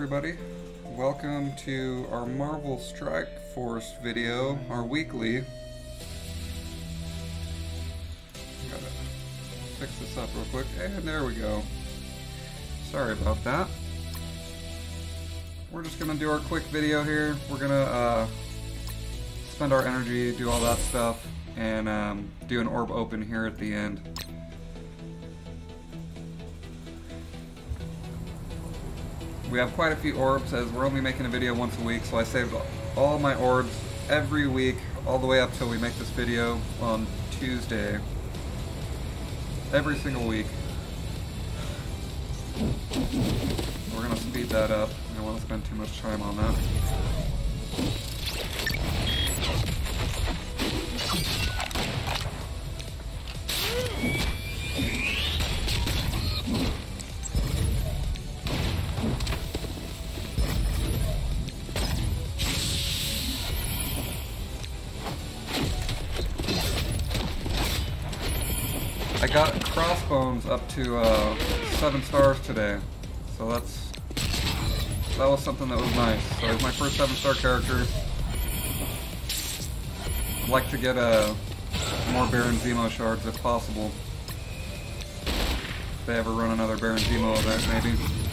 everybody. Welcome to our Marvel Strike Force video, our weekly. Gotta fix this up real quick, and there we go. Sorry about that. We're just gonna do our quick video here. We're gonna spend our energy, do all that stuff, and do an orb open here at the end. We have quite a few orbs as we're only making a video once a week, so I saved all my orbs every week, all the way up till we make this video on Tuesday. Every single week. We're gonna speed that up. I don't want to spend too much time on that. I got Crossbones up to 7 stars today, so that was something that was nice. So he's my first 7-star character. I'd like to get more Baron Zemo shards if possible. If they ever run another Baron Zemo event, maybe.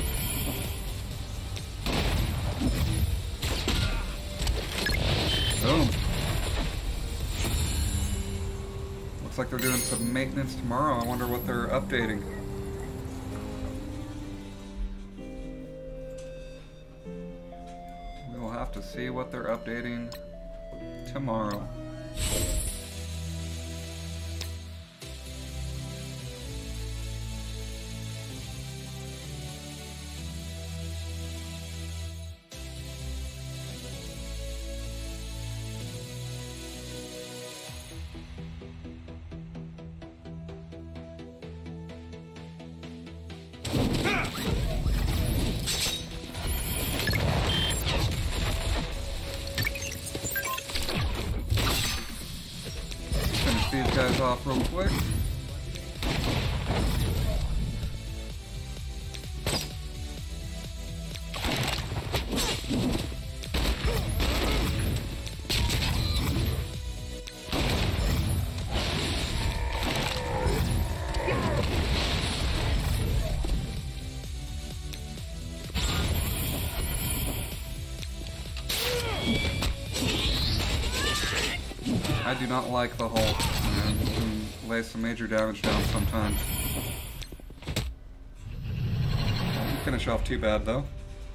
Boom. Looks like they're doing some maintenance tomorrow. I wonder what they're updating. We'll have to see what they're updating tomorrow. Finish these guys off real quick. I do not like the Hulk, man. It can lay some major damage down sometimes. Didn't finish off too bad though.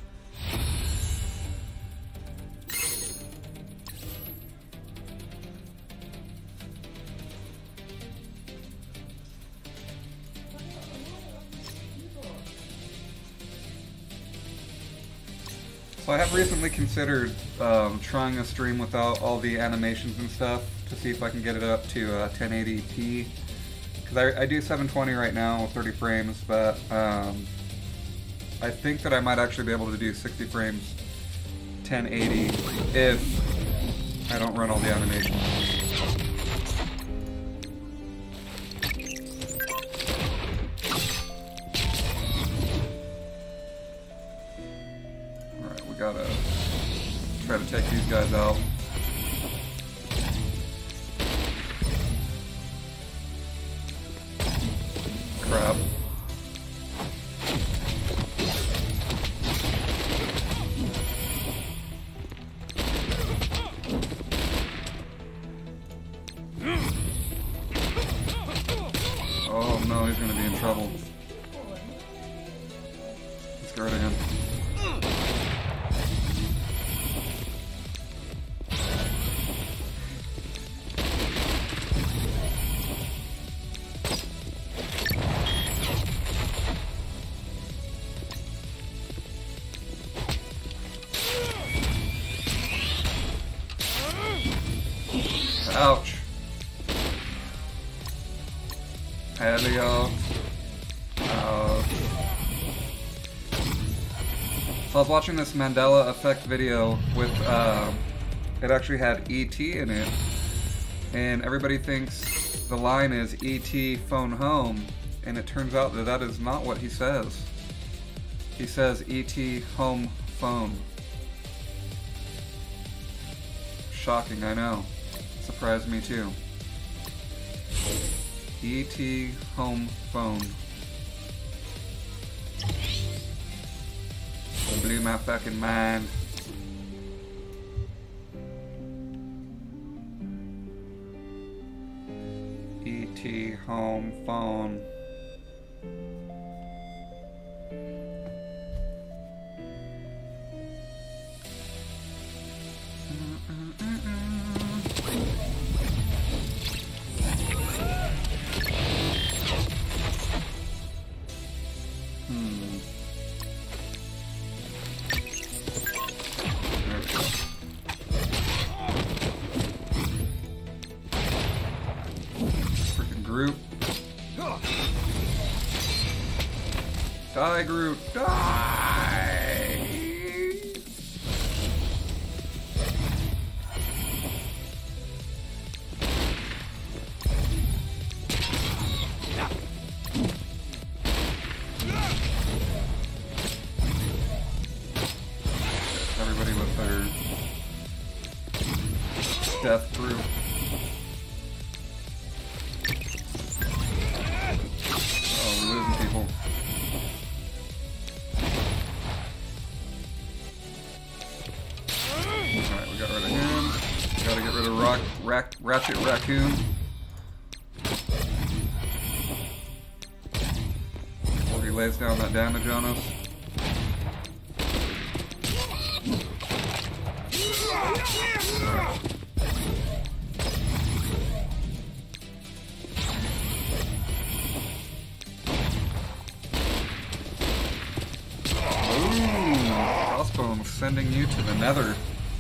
So I have recently considered trying a stream without all the animations and stuff to see if I can get it up to 1080p. Because I do 720 right now with 30 frames, but I think that I might actually be able to do 60 frames 1080 if I don't run all the animations. Gotta try to take these guys out. Crap. Oh no, he's gonna be in trouble. Let's go right again. Ouch. Helio. Ouch. So I was watching this Mandela Effect video with, it actually had E.T. in it. And everybody thinks the line is E.T. phone home. And it turns out that that is not what he says. He says E.T. home phone. Shocking, I know. Surprised me too. ET home phone. Blew my fucking mind. ET home phone. Groot. Die, Groot. Die! Everybody with their death Groot. Ratchet Raccoon. Before he lays down that damage on us. Ooh, Crossbone sending you to the Nether.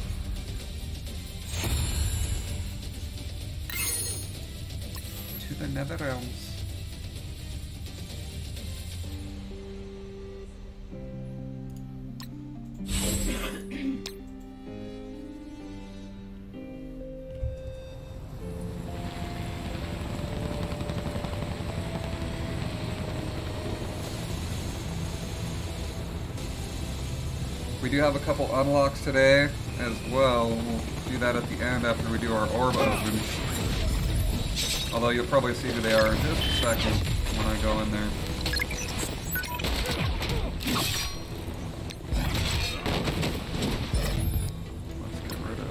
The Nether Realms. We do have a couple unlocks today as well. We'll do that at the end after we do our orb open. Although you'll probably see who they are in just a second when I go in there. Let's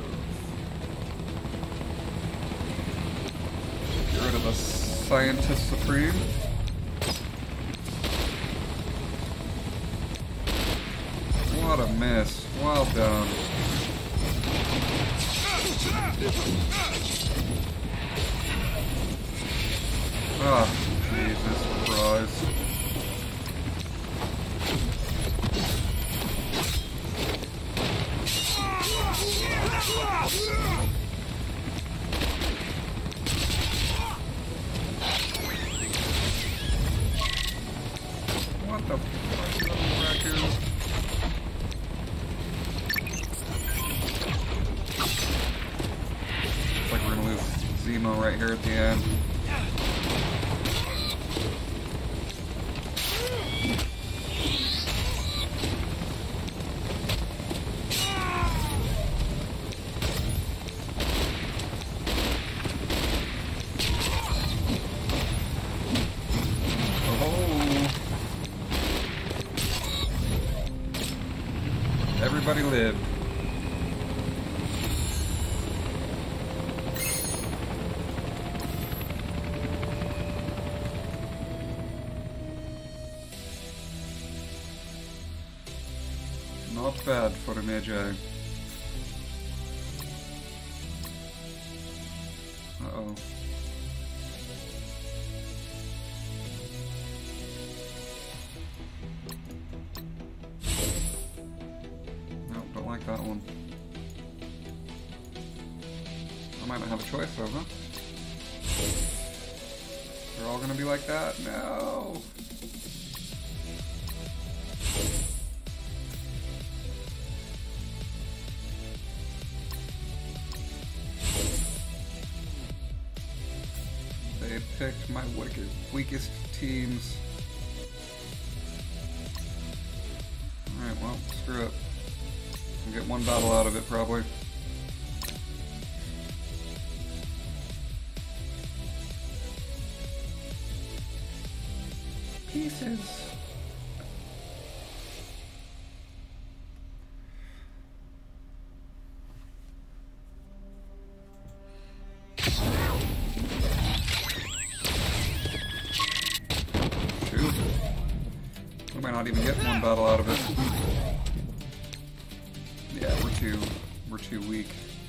get rid of the Scientist Supreme. What a miss. Well done. Oh, Jesus Christ. What the fuck, little raccoon? Looks like we're gonna lose Zemo right here at the end. Everybody lived. Not bad for an AJ. Uh-oh. Like that one. I might not have a choice though, huh? They're all gonna be like that? No! They picked my weakest teams. Alright, well, screw it. one battle out of it, probably. Pieces. Shoot. We might not even get one battle out of it. Yeah, we're too weak.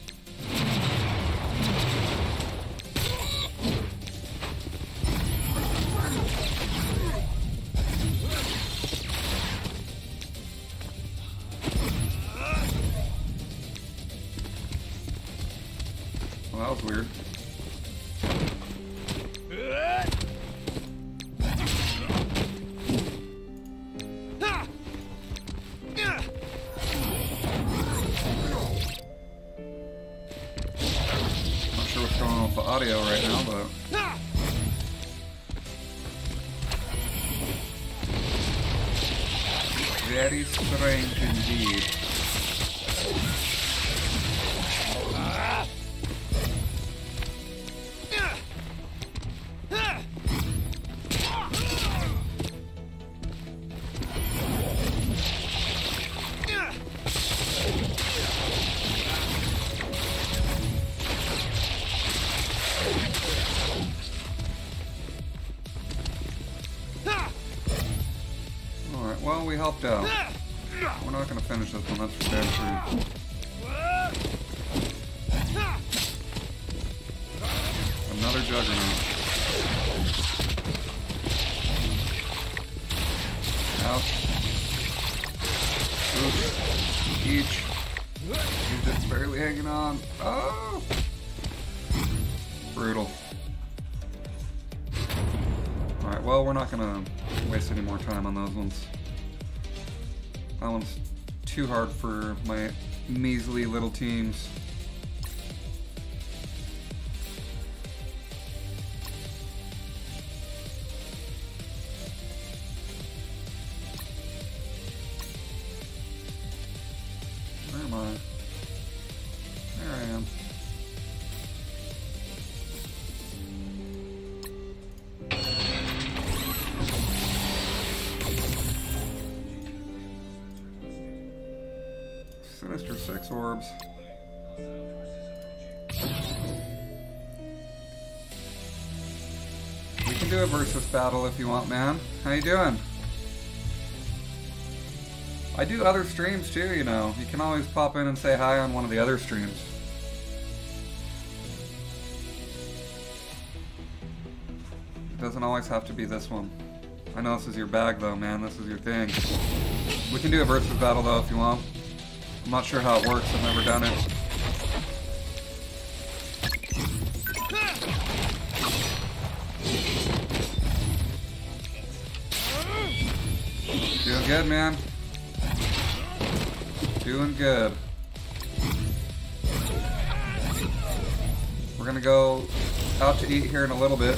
Well, that was weird. Not sure what's going on with the audio right now, but very strange indeed. Alright, well, we helped out. We're not gonna finish this one, that's for damn sure. Another Juggernaut. Ouch. Oops. Each. He's just barely hanging on. Oh! Brutal. Alright, well, we're not gonna waste any more time on those ones. That one's too hard for my measly little teams. Where am I? There I am. Sinister 6 orbs. We can do a versus battle if you want, man. How you doing? I do other streams too, you know. You can always pop in and say hi on one of the other streams. It doesn't always have to be this one. I know this is your bag though, man. This is your thing. We can do a versus battle though if you want. I'm not sure how it works, I've never done it. Doing good, man. Doing good. We're gonna go out to eat here in a little bit.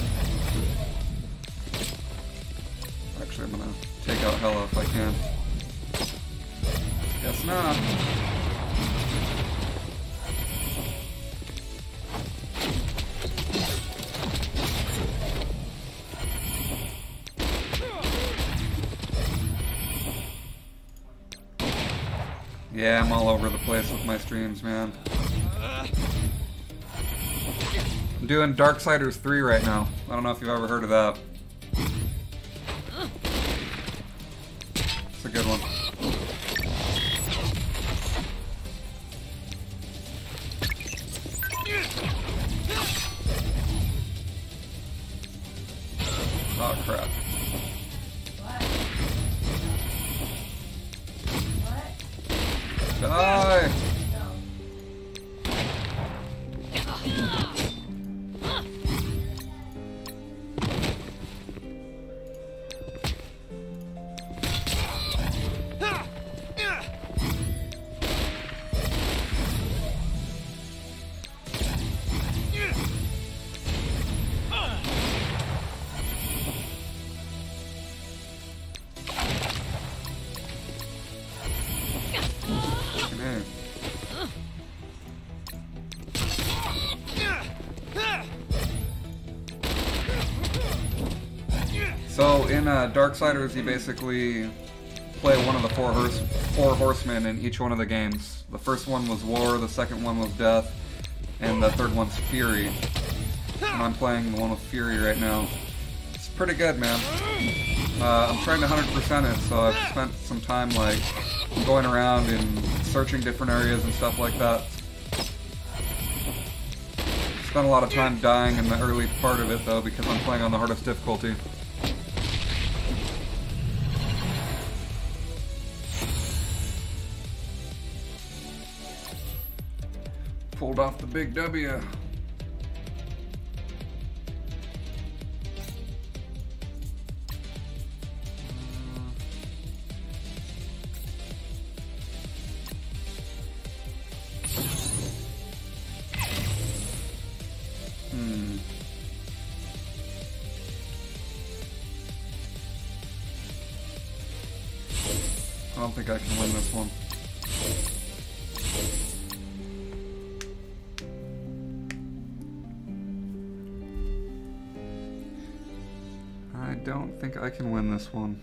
Actually, I'm gonna take out Hella if I can. Guess not. Yeah, I'm all over the place with my streams, man. I'm doing Darksiders 3 right now. I don't know if you've ever heard of that. It's a good one. Oh crap. Die! So in Darksiders, you basically play one of the four horsemen in each one of the games. The first one was War, the second one was Death, and the third one's Fury. And I'm playing the one with Fury right now. It's pretty good, man. I'm trying to 100% it, so I've spent some time like going around and searching different areas and stuff like that. Spent a lot of time dying in the early part of it though because I'm playing on the hardest difficulty. Pulled off the big W. I don't think I can win this one. I don't think I can win this one.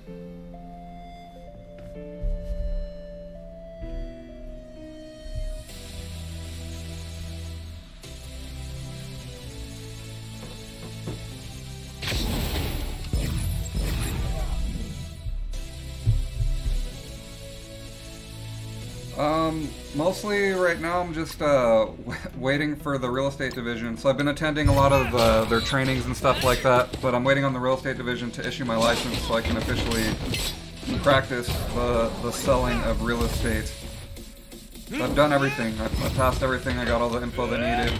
Mostly right now I'm just waiting for the real estate division. So I've been attending a lot of their trainings and stuff like that, but I'm waiting on the real estate division to issue my license so I can officially practice the selling of real estate. So I've done everything. I passed everything. I got all the info they needed.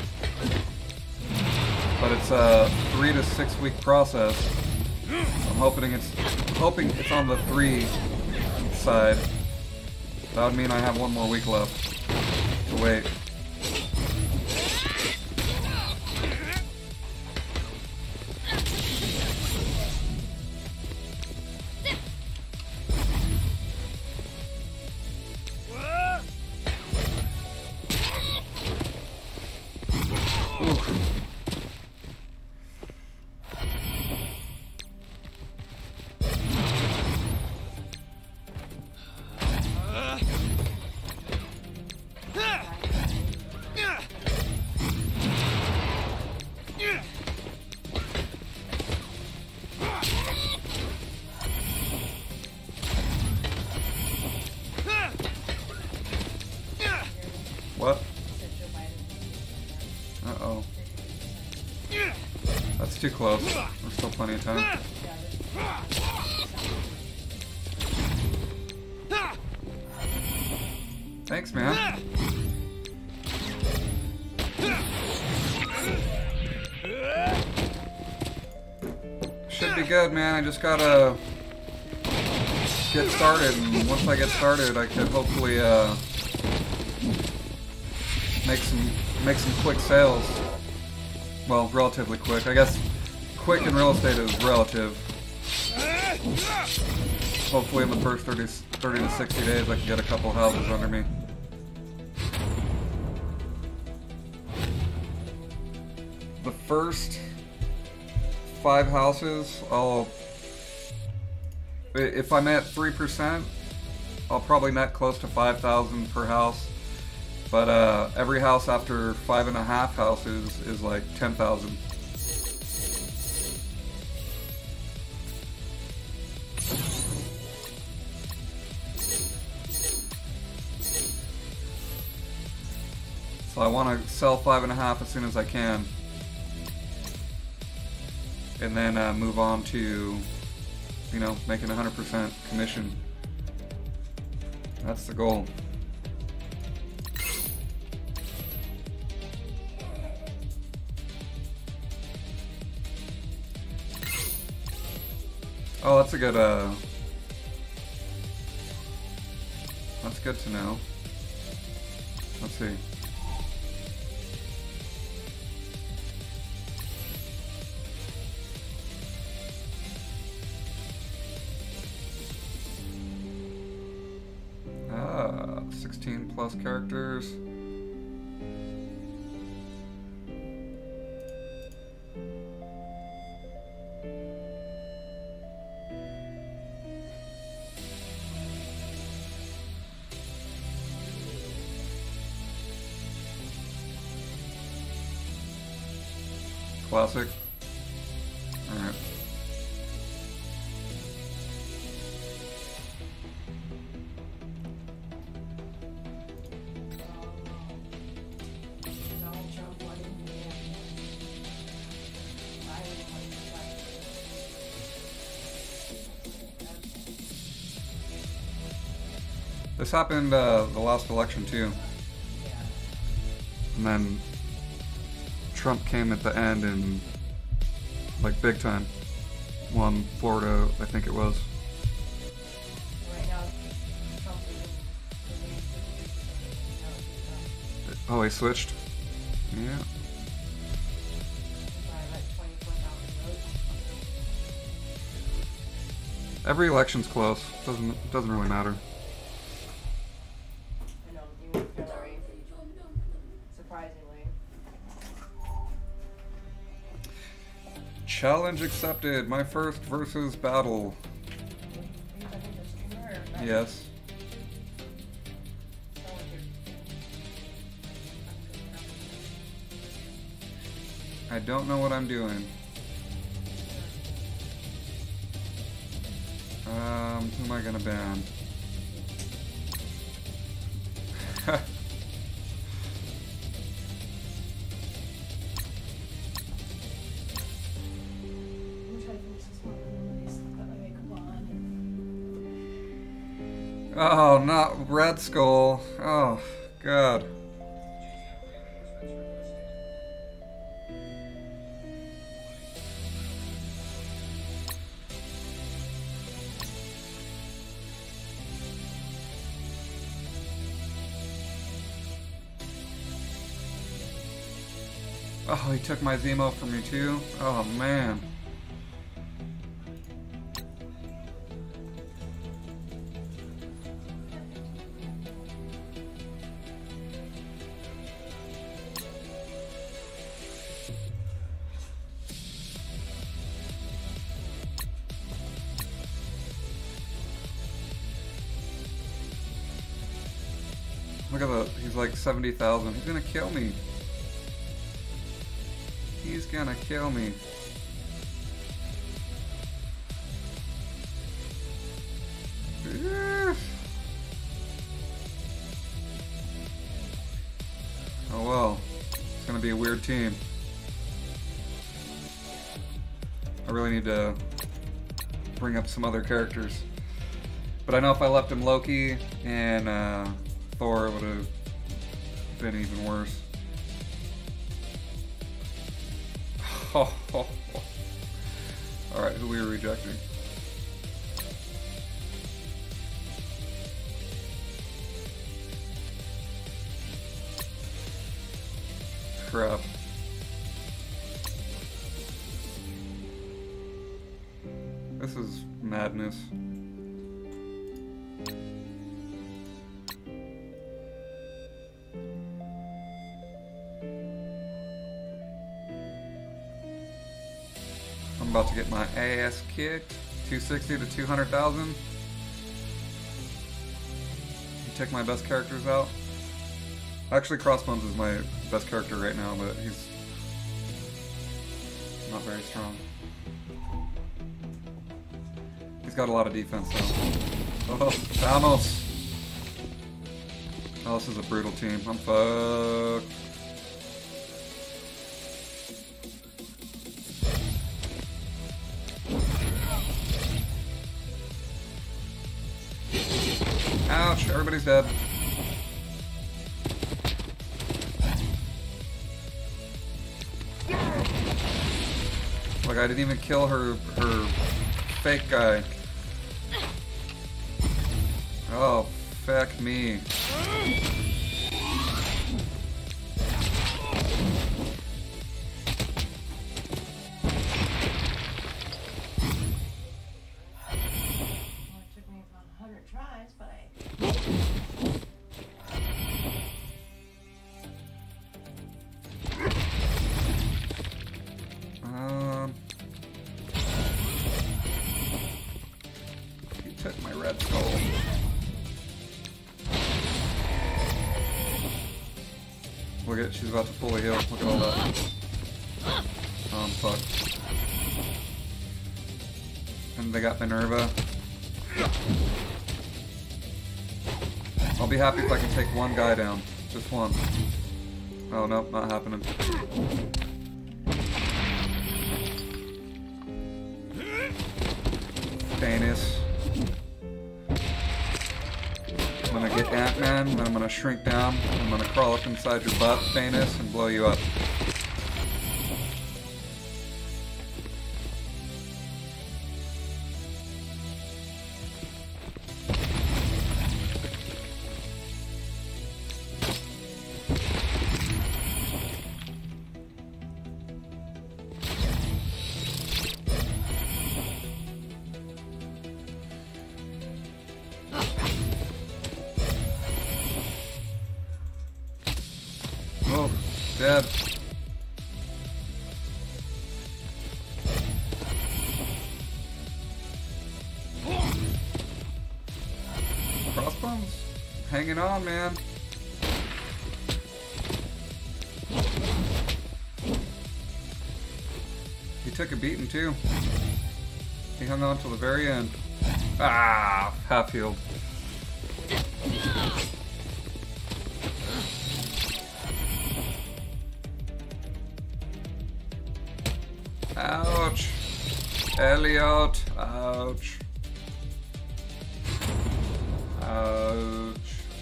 But it's a 3 to 6 week process. I'm hoping it's on the 3 side. That would mean I have 1 more week left to wait. What? Uh-oh. That's too close. There's still plenty of time. Thanks, man. Should be good, man. I just gotta get started, and once I get started, I could hopefully, make some quick sales. Well, relatively quick. I guess quick in real estate is relative. Hopefully in the first 30 to 60 days I can get a couple houses under me. The first 5 houses, if I'm at 3%, I'll probably net close to 5,000 per house. But every house after 5.5 houses is like 10,000. So I want to sell 5.5 as soon as I can, and then move on to, making 100% commission. That's the goal. Oh, that's a good, that's good to know. Let's see. Ah, 16 plus characters. Classic. Alright. This happened the last election too. And then Trump came at the end and like big time won Florida, I think it was. Right now, Trump is Oh, he switched? Yeah. by like 24,000 votes. Every election's close. Doesn't really matter. I know, you went Hillary. Surprisingly. Challenge accepted. My first versus battle. Are you talking to streamer or not? Yes. Sound like you're- I don't know what I'm doing. Who am I gonna ban? I'm trying to finish this one and release that my makeup on. Oh, not Red Skull. Oh, God. Oh, he took my Zemo from me too? Oh, man. Look at that. He's like 70,000. He's gonna kill me. He's gonna kill me. Oh well. It's gonna be a weird team. I really need to bring up some other characters. But I know if I left him Loki and Thor, it would have been even worse. Alright, who we are rejecting? Crap. This is madness. I'm about to get my ass kicked. 260 to 200,000. You take my best characters out. Actually, Crossbones is my best character right now, but he's not very strong. He's got a lot of defense though. Oh, Thanos! Oh, this is a brutal team. I'm fucked. Ouch, everybody's dead. Like, I didn't even kill her fake guy. Oh, fuck me. Well, it took me about 100 tries, but He took my Red Skull. Look at, she's about to fully heal. Look at all that. Oh, fuck. And they got Minerva. I'll be happy if I can take one guy down. Just one. Oh, no, not happening. Thanos. I'm gonna get Ant-Man, then I'm gonna shrink down, I'm gonna crawl up inside your butt, Thanos, and blow you up. Oh, dead. Crossbones, hanging on, man. He took a beating too. He hung on till the very end. Ah, half healed. Ouch. Elliot. Ouch. Ouch.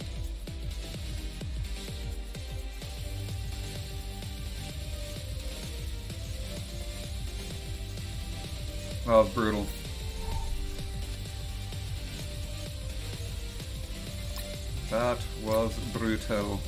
That was brutal. That was brutal.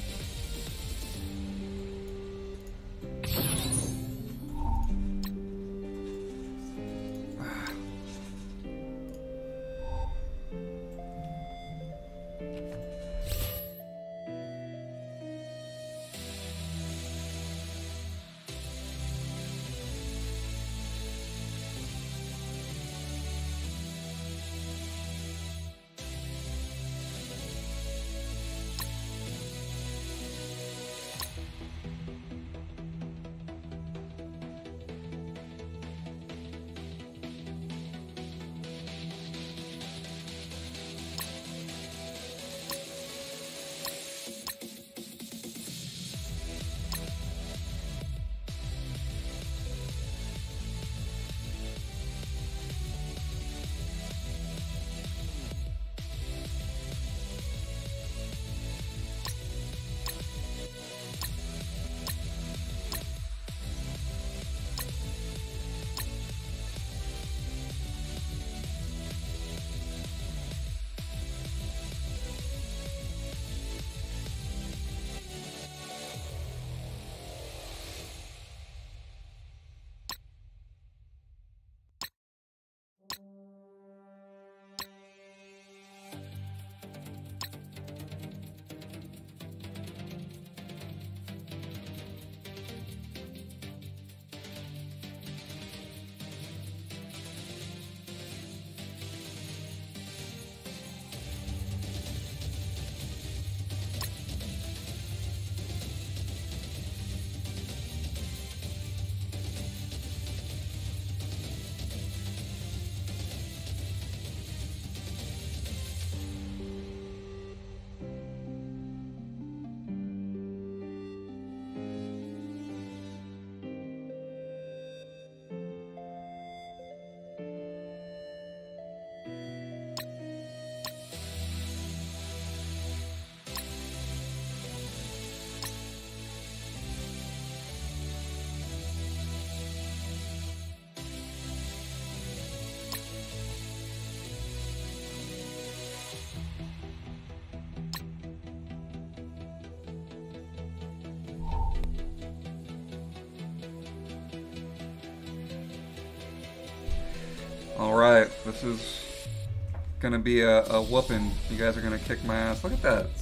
Alright, this is gonna be a whooping. You guys are gonna kick my ass. Look at that,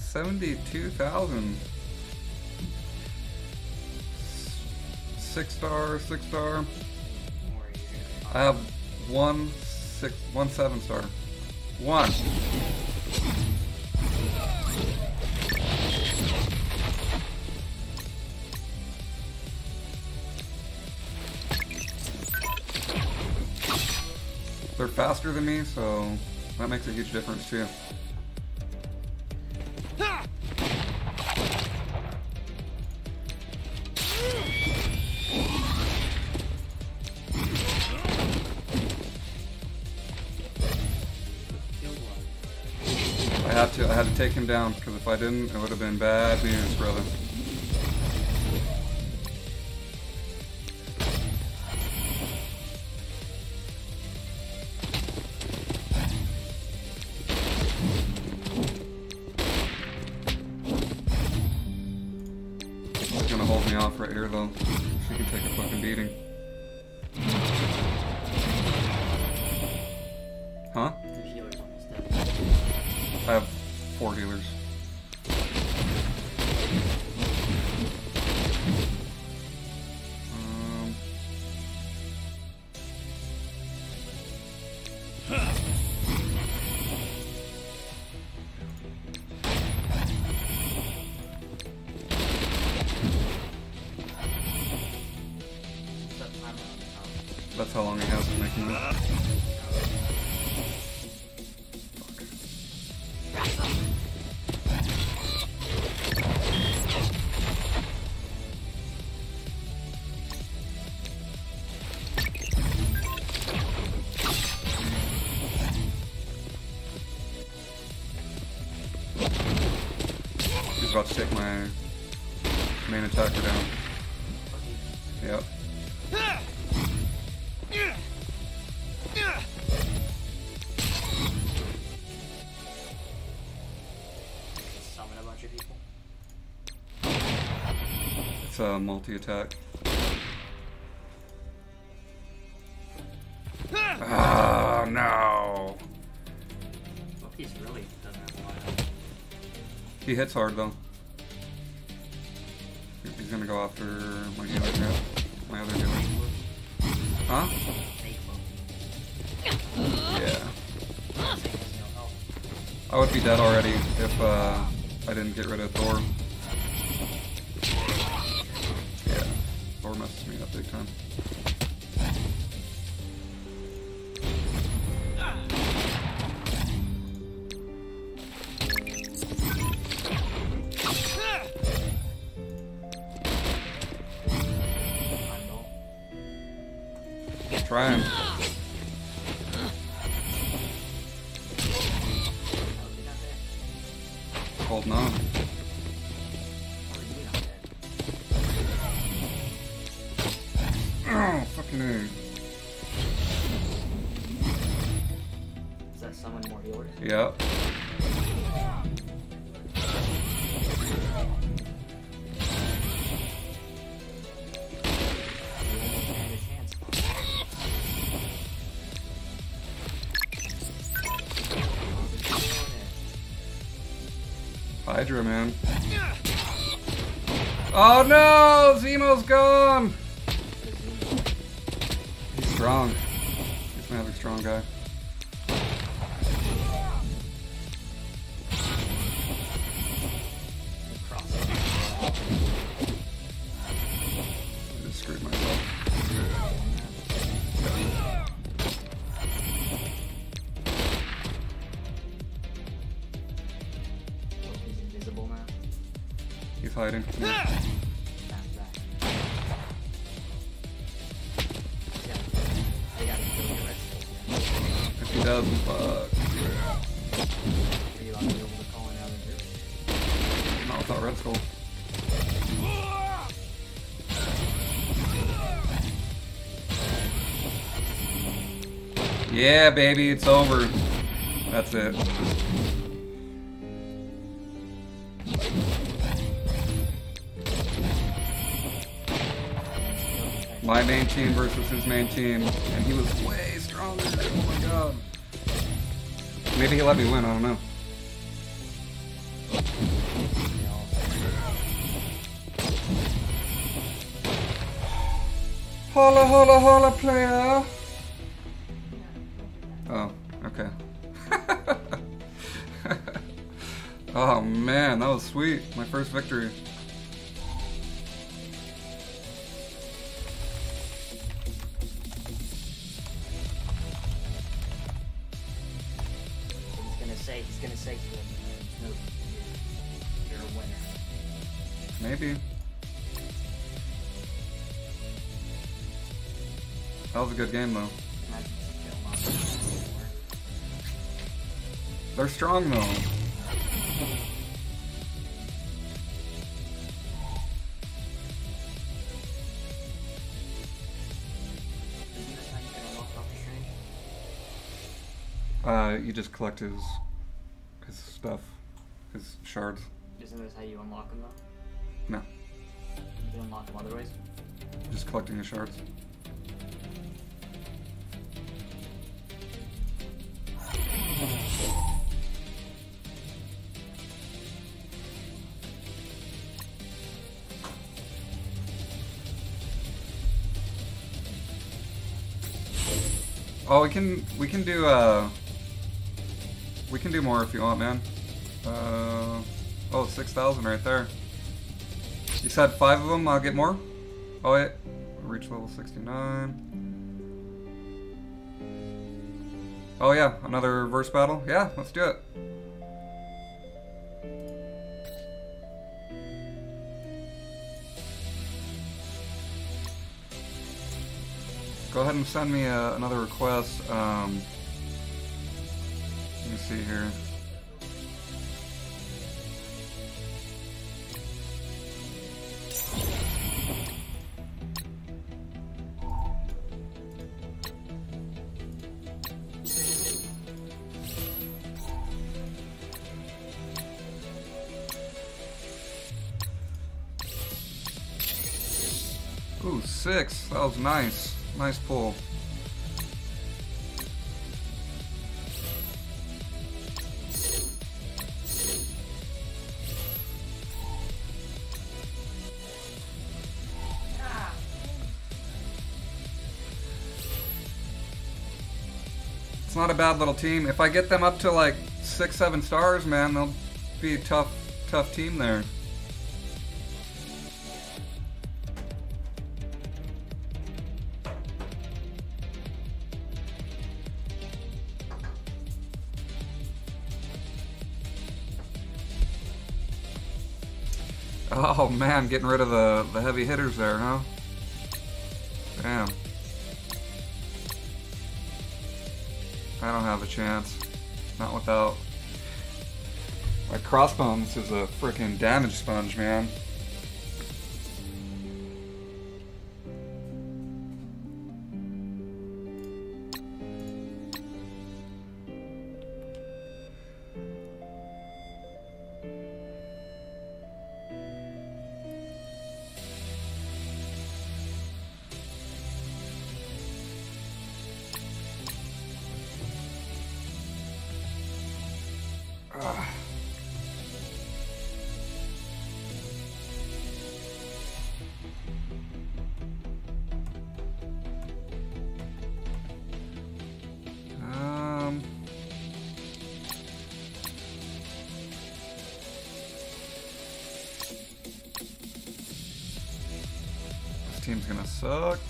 72,000. 6-star, 6-star. I have one 7-star. One. They're faster than me, so that makes a huge difference too. I had to take him down, because if I didn't, it would have been bad news, brother. She's gonna hold me off right here, though. She can take a fucking beating. Huh? The healer's almost dead. I have 4 healers. Set timer on the top. That's how long he has to make me. He's about to take my main attacker down. Yep. Summon a bunch of people. It's a multi-attack. Oh no! Loki's really doesn't have a lineup. He hits hard though. He's gonna go after my healer here. My other healer. Huh? Fake Yeah. Loki. Saying has no health. I would be dead already if I didn't get rid of Thor. Yeah. Thor messes me up big time. Heimdall. Trying. Loki not dead. Holding on. How are you not dead? Oh, fucking A. Does that summon more healers? Yep. You almost had a chance. Hydra, man. Oh no! Zemo's gone! He's strong. He's another strong guy. I just screwed myself. Loki's invisible now. He's hiding. Back, back. Yeah. They gotta kill your red skull. If he doesn't, fuck. Are you about to be able to call him out of here? Not without Red Skull. Yeah, baby, it's over. That's it. My main team versus his main team, and he was way stronger. Oh my god. Maybe he let me win, I don't know. Holla, holla, holla, player. Oh, okay. Oh man, that was sweet. My first victory. he's gonna say to him, no, you're a winner. Maybe. That was a good game, though. Imagine if you don't want anymore. They're strong, though. Isn't this how you can unlock Doctor Strange? You just collect his stuff, his shards. Isn't this how you unlock him though? No, You can unlock him other ways? just collecting his shards. Oh, we can do more if you want, man. Oh, 6,000 right there. You said 5 of them, I'll get more? Oh wait, reach level 69. Oh yeah, another verse battle? Yeah, let's do it. Go ahead and send me another request. Let me see here. Ooh, 6. That was nice. Nice pull. Ah, It's not a bad little team. If I get them up to like 6, 7 stars, man, they'll be a tough team there. Oh man, getting rid of the heavy hitters there, huh? Damn. I don't have a chance. Not without... My Crossbones is a freaking damage sponge, man. This team's gonna suck.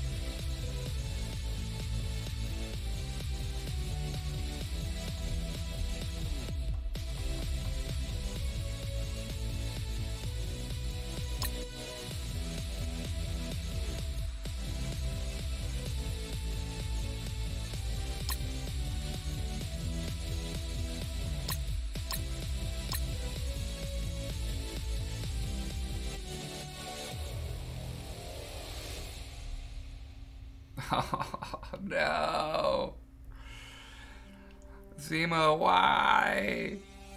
Oh, no. Zima, why?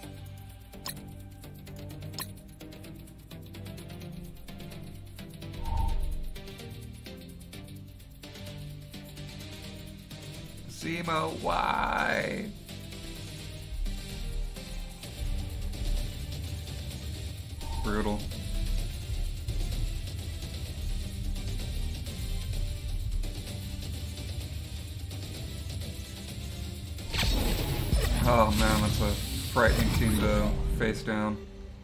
Zima, why? Brutal. Oh man, that's a frightening team to face down.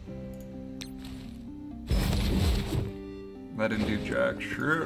That didn't do jack shit.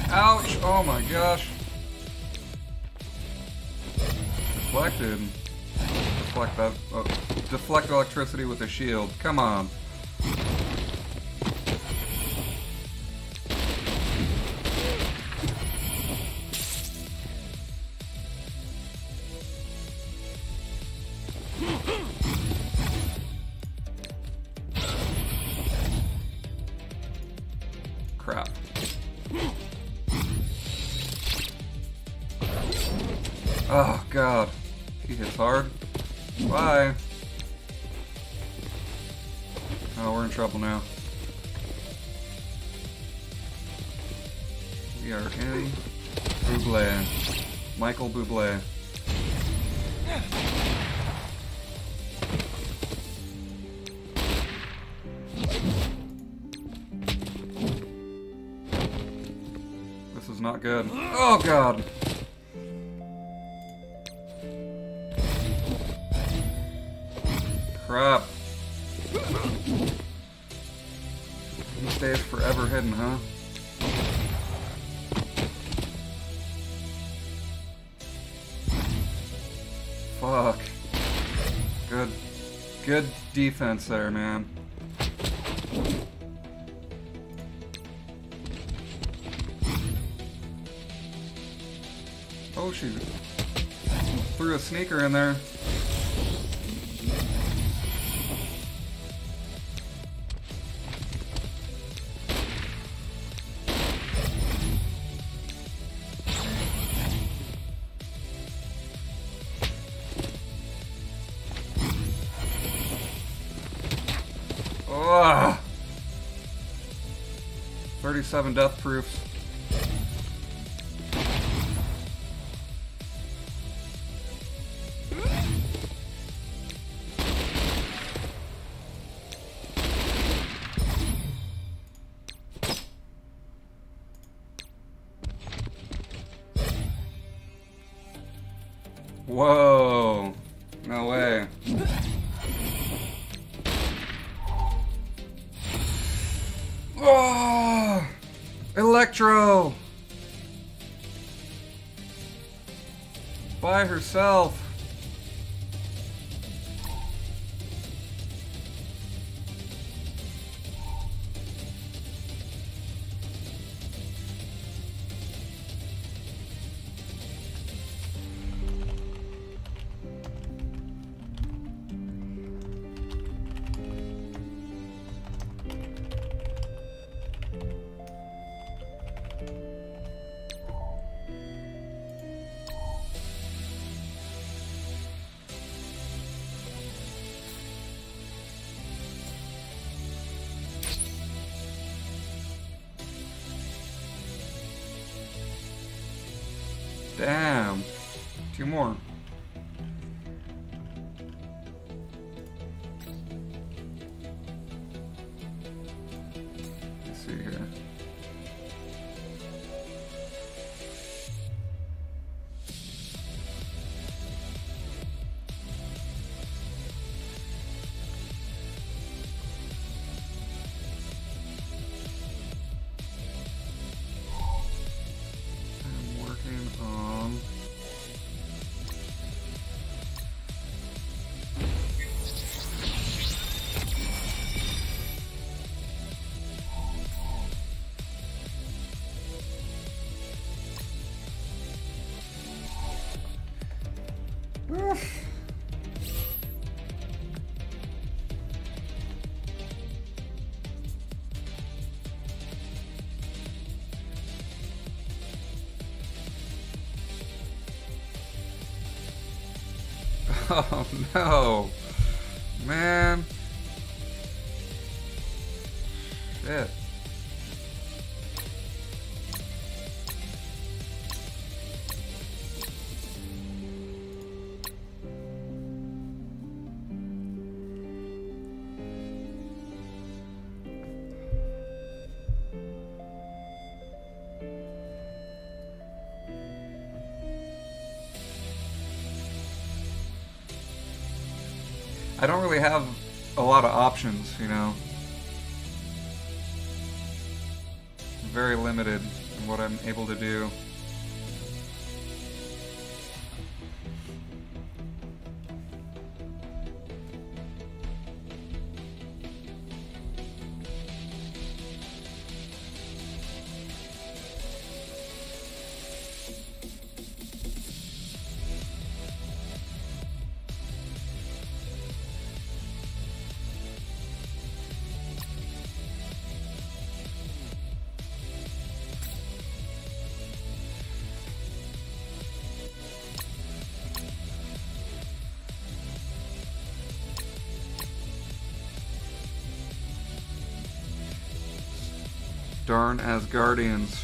Ouch! Oh my gosh. Deflected. Deflect that. Oh, deflect electricity with a shield. Come on. Crap. Oh god. He hits hard. Bye. Oh, we're in trouble now. We are in Buble. Michael Bublé. This is not good. Oh god! Crap. He stays forever hidden, huh? Fuck. Good defense there, man. Oh, she threw a sneaker in there. Ugh. 37 death proofs. Whoa. No way. Oh, Electro! By herself. Damn. 2 more. Let's see here. I'm working on Oof. Oh no, man. Shit. I don't really have a lot of options, you know. I'm very limited in what I'm able to do. Darn Asgardians.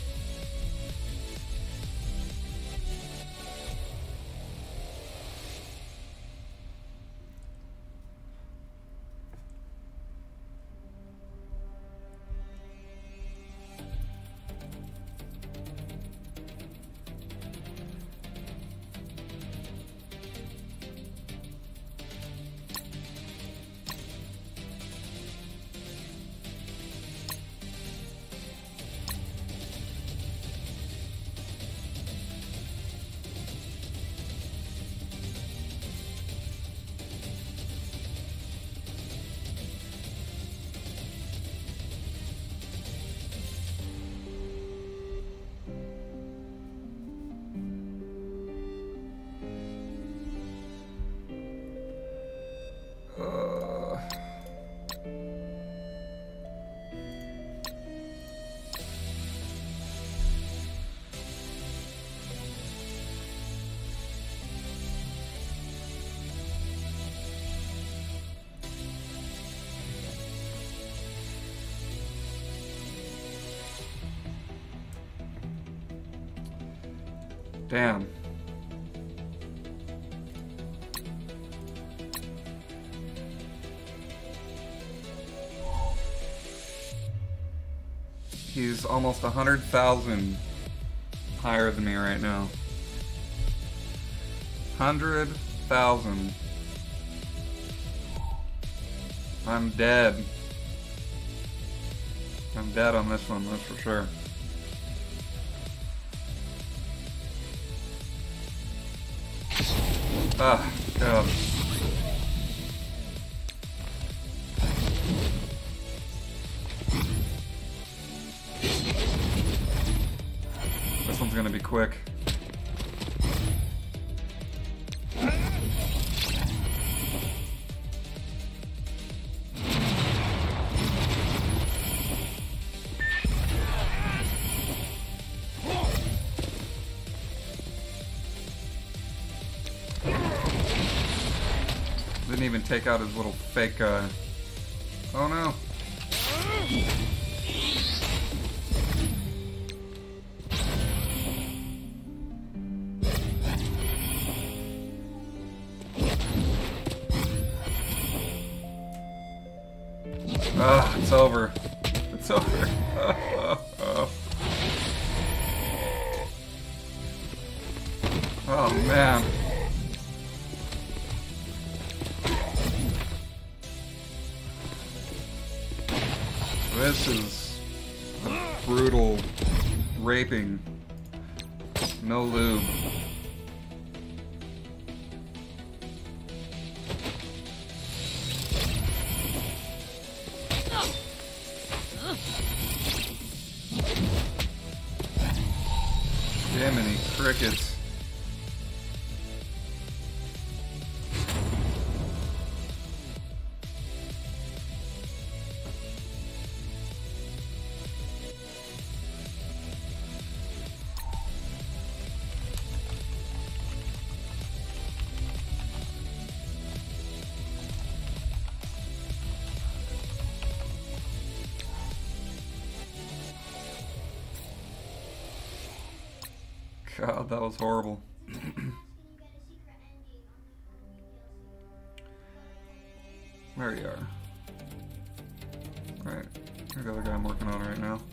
Damn. He's almost 100,000 higher than me right now. 100,000. I'm dead. I'm dead on this one, that's for sure. Ah, God. This one's gonna be quick. Didn't even take out his little fake guy. Oh no. Ah, it's over. It's over. Oh man. This is a brutal raping. No lube. Jiminy crickets. God, that was horrible. There you are. Right. Here's the other guy I'm working on right now.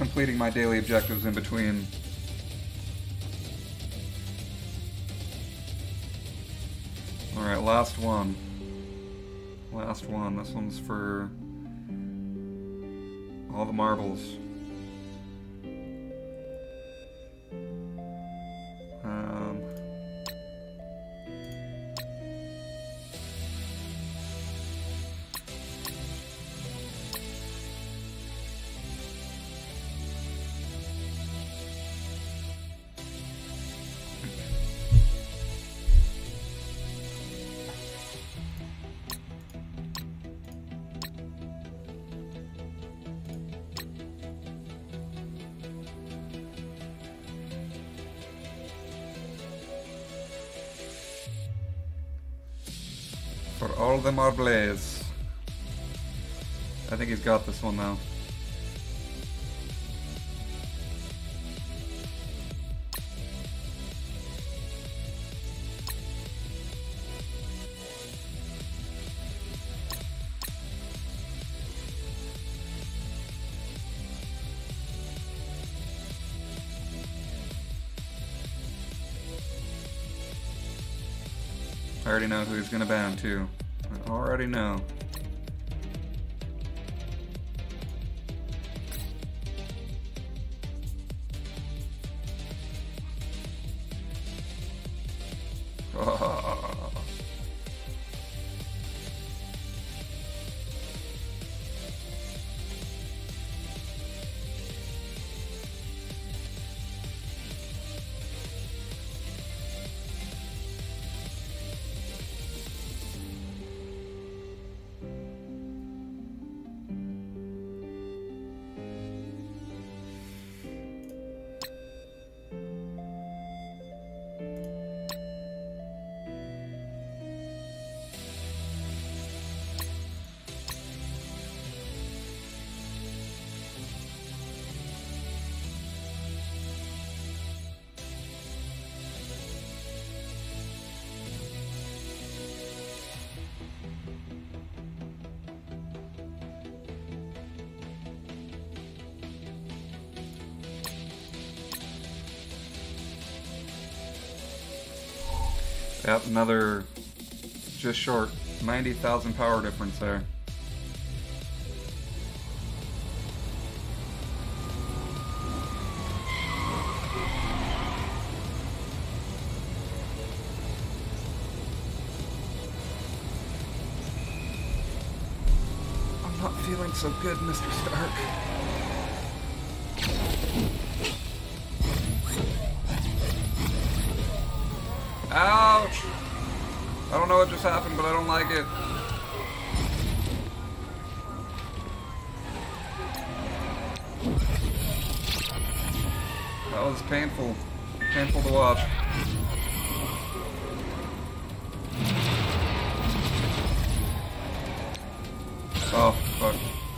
completing my daily objectives in between. Alright, last one. Last one. This one's for all the marbles. For all the marbles. I think he's got this one now. I already know who he's gonna ban too. I already know. Yep, another just short 90,000 power difference there. I'm not feeling so good, Mr. Stark. Ouch! I don't know what just happened, but I don't like it. That was painful. Painful to watch. Oh, fuck.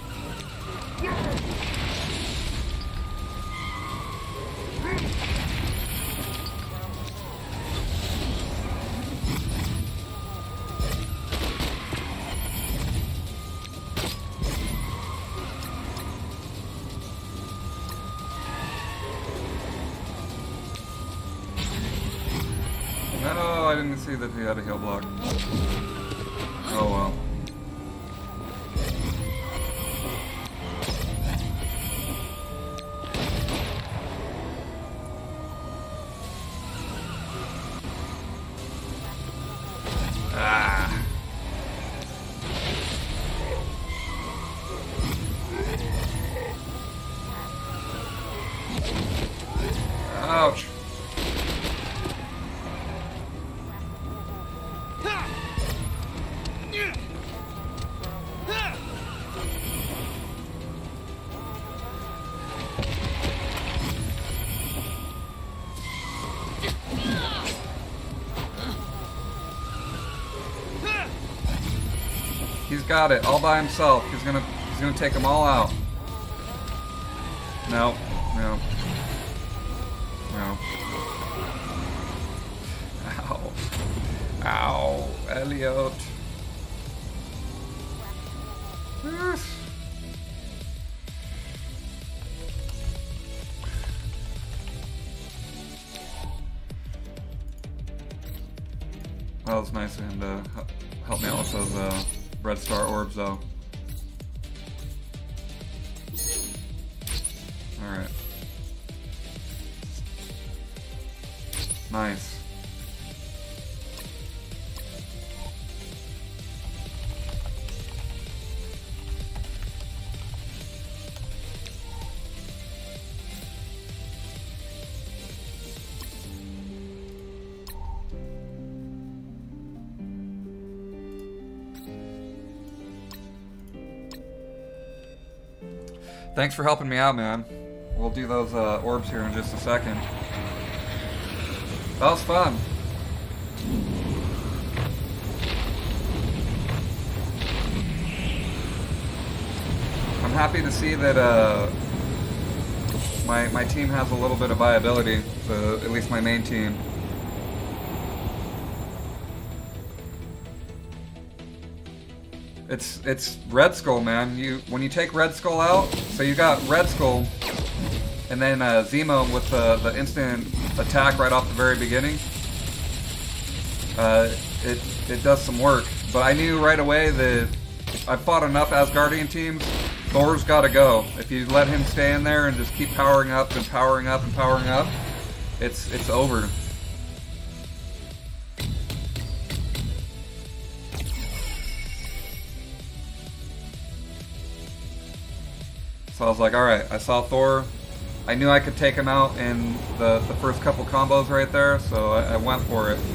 No, I didn't see that he had a heal block. Oh well. Ah. Ouch. He's got it all by himself. He's gonna take them all out. No, no, no. Ow, ow, Elliot. That was nice and help me out with those red star orbs though. Alright. Nice. Thanks for helping me out, man. We'll do those orbs here in just a second. That was fun. I'm happy to see that my team has a little bit of viability, at least my main team. It's Red Skull, man. When you take Red Skull out, so you got Red Skull, and then Zemo with the instant attack right off the very beginning. It does some work, but I knew right away that I fought enough Asgardian teams. Thor's got to go. If you let him stay in there and just keep powering up and powering up and powering up, it's over. So I was like, alright, I saw Thor. I knew I could take him out in the first couple combos right there, so I went for it.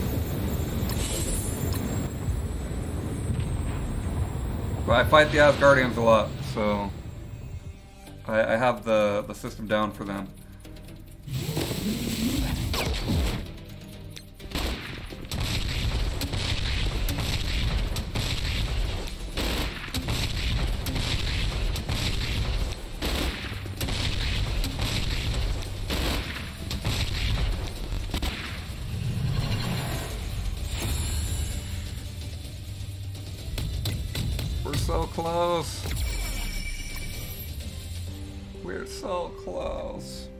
But I fight the Asgardians a lot, so I have the system down for them. So close. We're so close.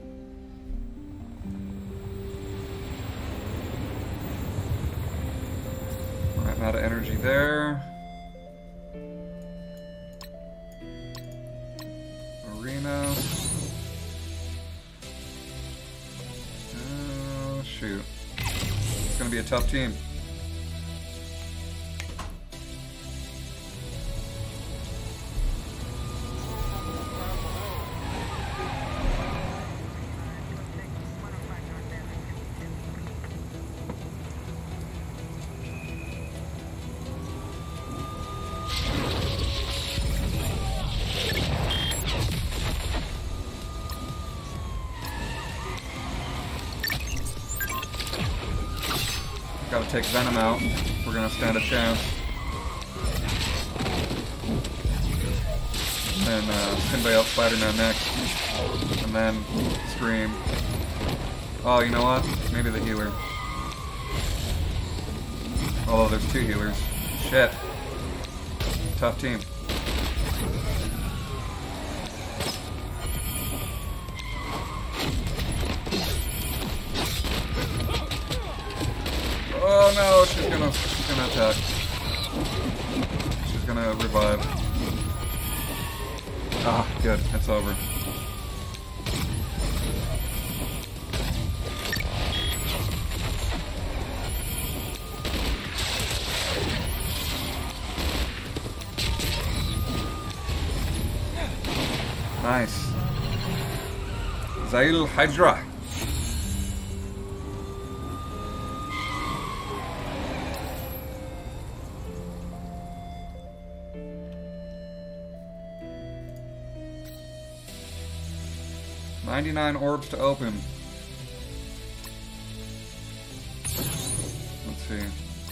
Alright, I'm out of energy there. Arena. Oh, shoot. It's gonna be a tough team. Gotta take Venom out if we're gonna stand a chance. And Sinbad out Spider-Man next. And then Scream. Oh, you know what? Maybe the healer. Although there's two healers. Shit. Tough team. Oh no, she's gonna attack. She's gonna revive. Ah, good, it's over. Nice. Zail Hydra. $99 orbs to open. Let's see.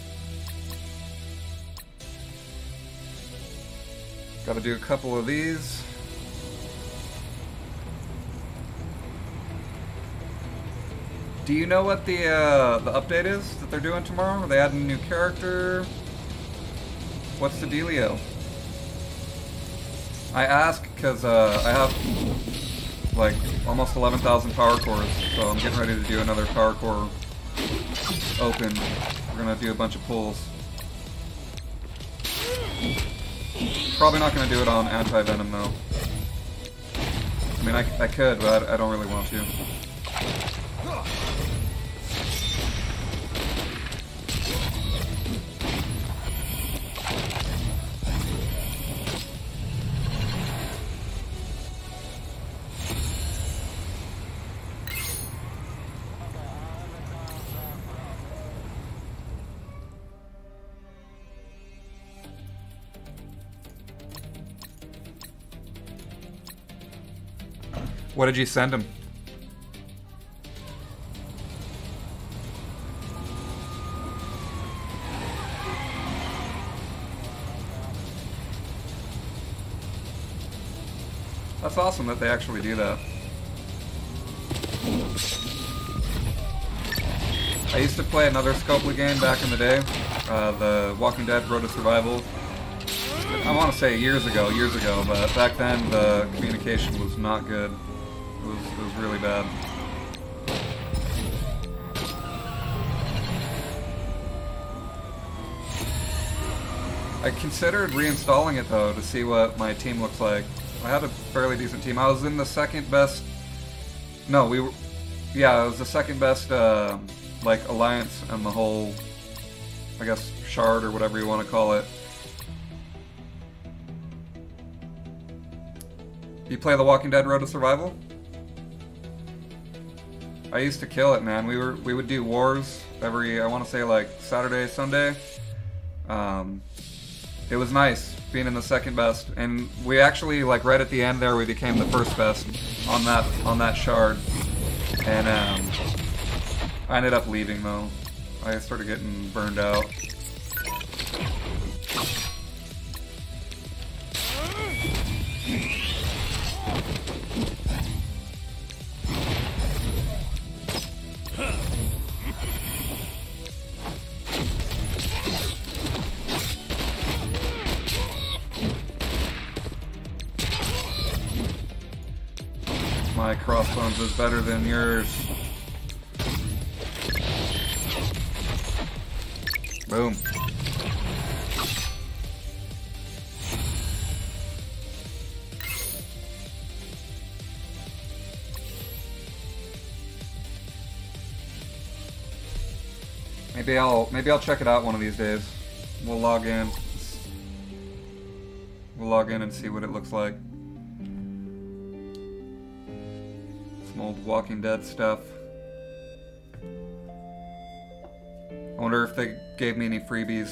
Gotta do a couple of these. Do you know what the update is that they're doing tomorrow? Are they adding a new character? What's the dealio? I ask because I have like almost 11,000 power cores, so I'm getting ready to do another power core open We're gonna do a bunch of pulls. Probably not gonna do it on anti-venom though. I mean, I could, but I don't really want to. What did you send him? That's awesome that they actually do that. I used to play another Scopely game back in the day, the Walking Dead Road to Survival. I want to say years ago, but back then the communication was not good. It was really bad. I considered reinstalling it though to see what my team looks like. I had a fairly decent team. I was in the second best. No, we were. Yeah, it was the second best like alliance and the whole, I guess, shard or whatever you want to call it. You play The Walking Dead Road to Survival? I used to kill it, man. We would do wars every, I want to say like Saturday, Sunday. It was nice being in the second best, and we actually, like, right at the end there, we became the first best on that shard. And I ended up leaving though. I started getting burned out. My crossbones is better than yours. Boom. Maybe I'll check it out one of these days. We'll log in. We'll log in and see what it looks like. Some old Walking Dead stuff. I wonder if they gave me any freebies.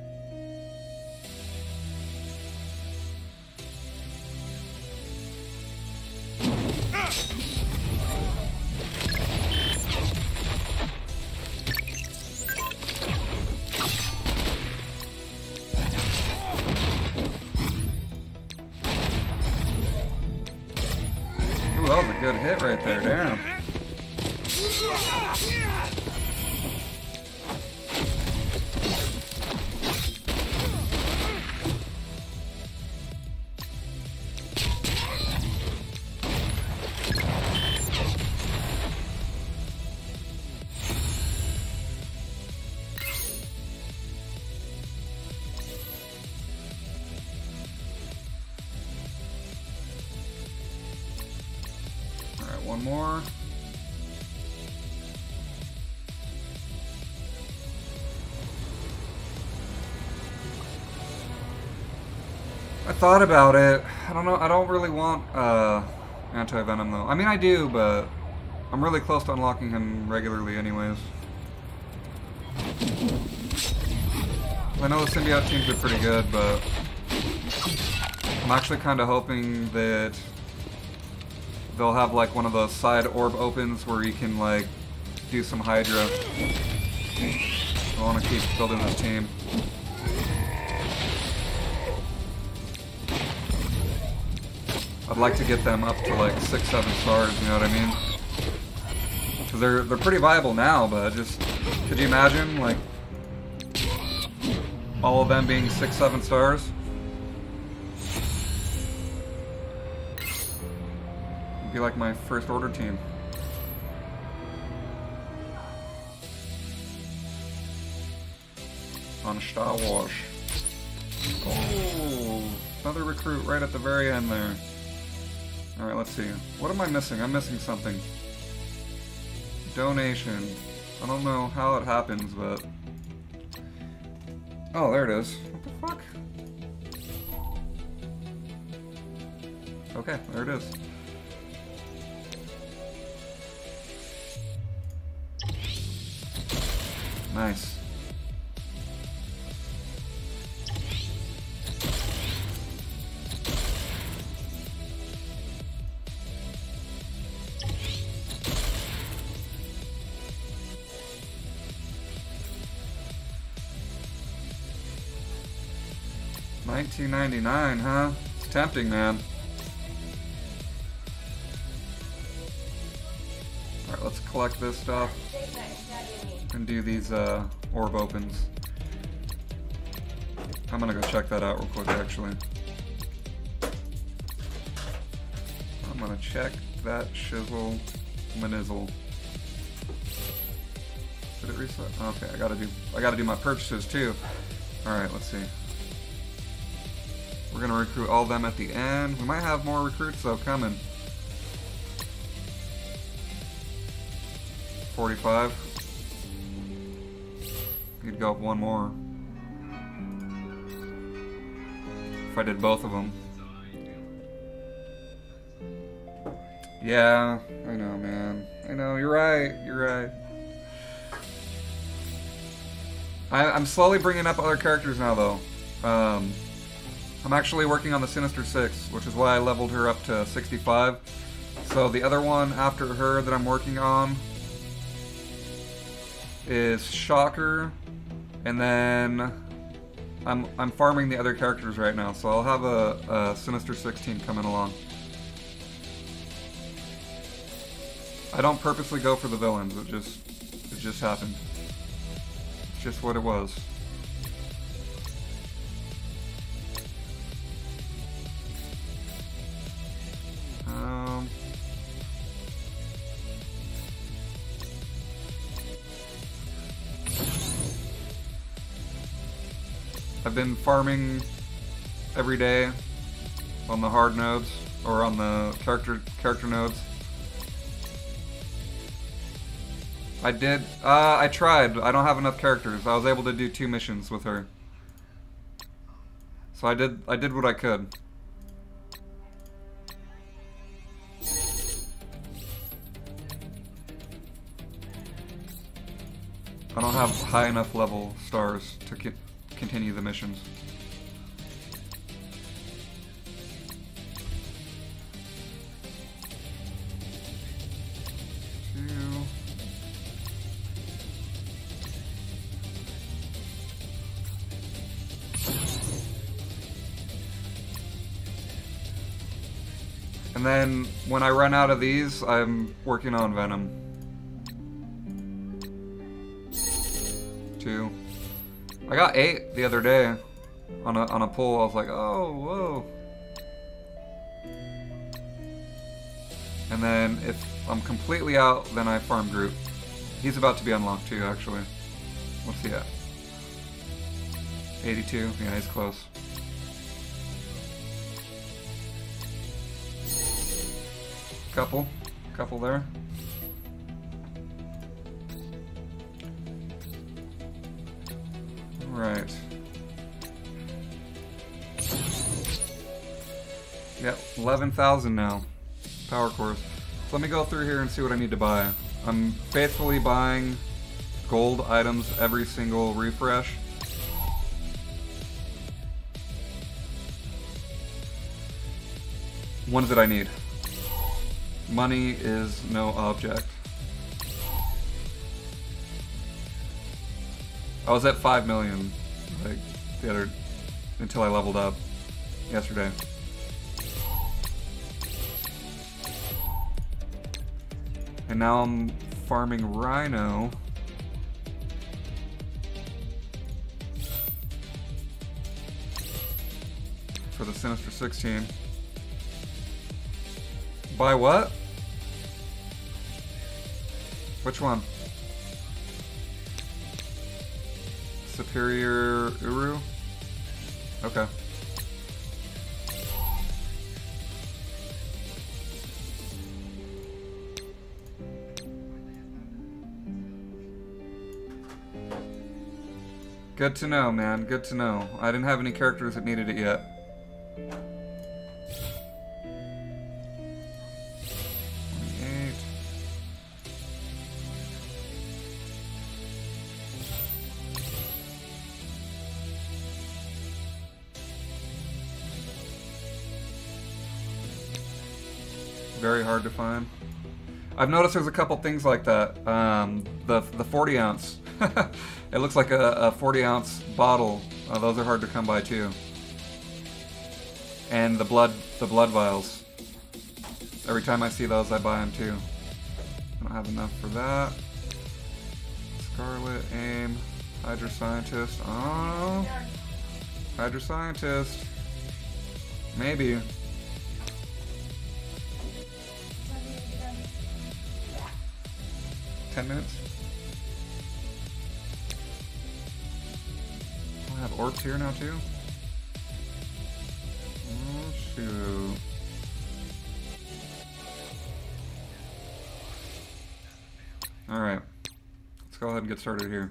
Ooh, that was a good hit right there, damn. One more. I thought about it. I don't know. I don't really want anti-venom though. I mean, I do, but I'm really close to unlocking him regularly anyways. I know the symbiote teams are pretty good, but I'm actually kind of hoping that they'll have like one of those side orb opens where you can like do some Hydra. I want to keep building this team. I'd like to get them up to like 6-7 stars, you know what I mean? Because they're pretty viable now, but just, could you imagine like all of them being 6-7 stars? Be like my first order team. . on Star Wars. Oh, another recruit right at the very end there. Alright, let's see. What am I missing? I'm missing something. Donation. I don't know how it happens, but... Oh, there it is. What the fuck? Okay, there it is. Nice. $19.99, huh? It's tempting, man. Alright, let's collect this stuff and do these orb opens. I'm gonna go check that out real quick, actually. I'm gonna check that shizzle manizzle. Did it reset? Okay, I gotta do my purchases too. Alright, let's see. We're gonna recruit all of them at the end. We might have more recruits though coming. 45. You'd go up one more. If I did both of them. Yeah, I know, man. I know, you're right, you're right. I'm slowly bringing up other characters now though. I'm actually working on the Sinister Six, which is why I leveled her up to 65. So the other one after her that I'm working on is Shocker, and then I'm farming the other characters right now, so I'll have a Sinister 16 coming along. I don't purposely go for the villains, it just happened. It's just what it was. I've been farming every day on the hard nodes, or on the character nodes. I tried. I don't have enough characters. I was able to do 2 missions with her. So I did what I could. I don't have high enough level stars to continue the missions. And then when I run out of these, I'm working on Venom. 2. I got 8 the other day on a pull. I was like, oh, whoa. And then if I'm completely out, then I farm Groot. He's about to be unlocked too, actually. What's he at? 82? Yeah, he's close. Couple there. Right. Yep, 11,000 now. Power cores. So let me go through here and see what I need to buy. I'm faithfully buying gold items every single refresh. Ones that I need. Money is no object. I was at 5 million, like, until I leveled up yesterday. And now I'm farming Rhino. For the Sinister 16. Buy what? Which one? Superior Uru? Okay. Good to know, man. Good to know. I didn't have any characters that needed it yet. Very hard to find. I've noticed there's a couple things like that. The 40 ounce. It looks like a 40 ounce bottle. Those are hard to come by too. And the blood vials. Every time I see those, I buy them too. I don't have enough for that. Scarlet, aim, Hydra Scientist. Oh, Hydra Scientist. Maybe. 10 minutes. I have orbs here now too. Oh shoot. Alright. Let's go ahead and get started here.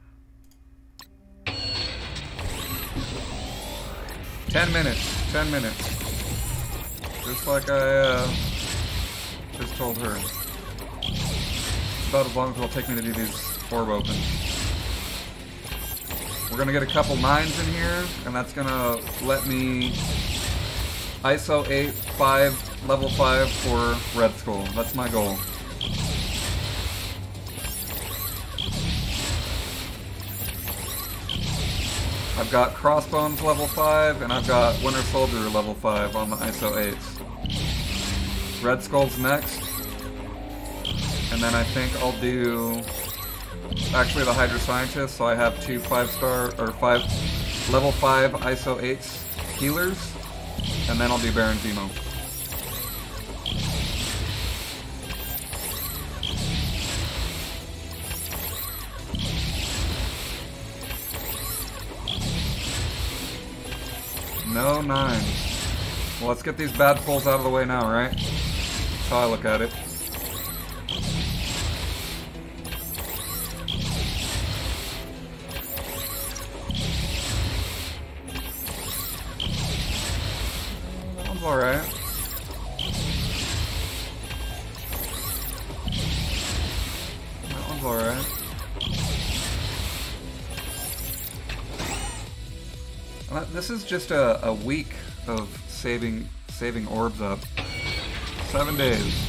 10 minutes. 10 minutes. Just like I just told her. About as long as it'll take me to do these orb opens. We're gonna get a couple 9s in here, and that's gonna let me ISO 8, 5, level 5 for Red Skull. That's my goal. I've got Crossbones level 5, and I've got Winter Soldier level 5 on the ISO 8s. Red Skull's next. And then I think I'll do actually the Hydra Scientist, so I have two 5-star or 5 level 5 ISO 8s healers, and then I'll do Baron Zemo. No 9s. Well, let's get these bad pulls out of the way now, right? That's how I look at it. Alright. That one's alright. This is just a week of saving orbs up. 7 days.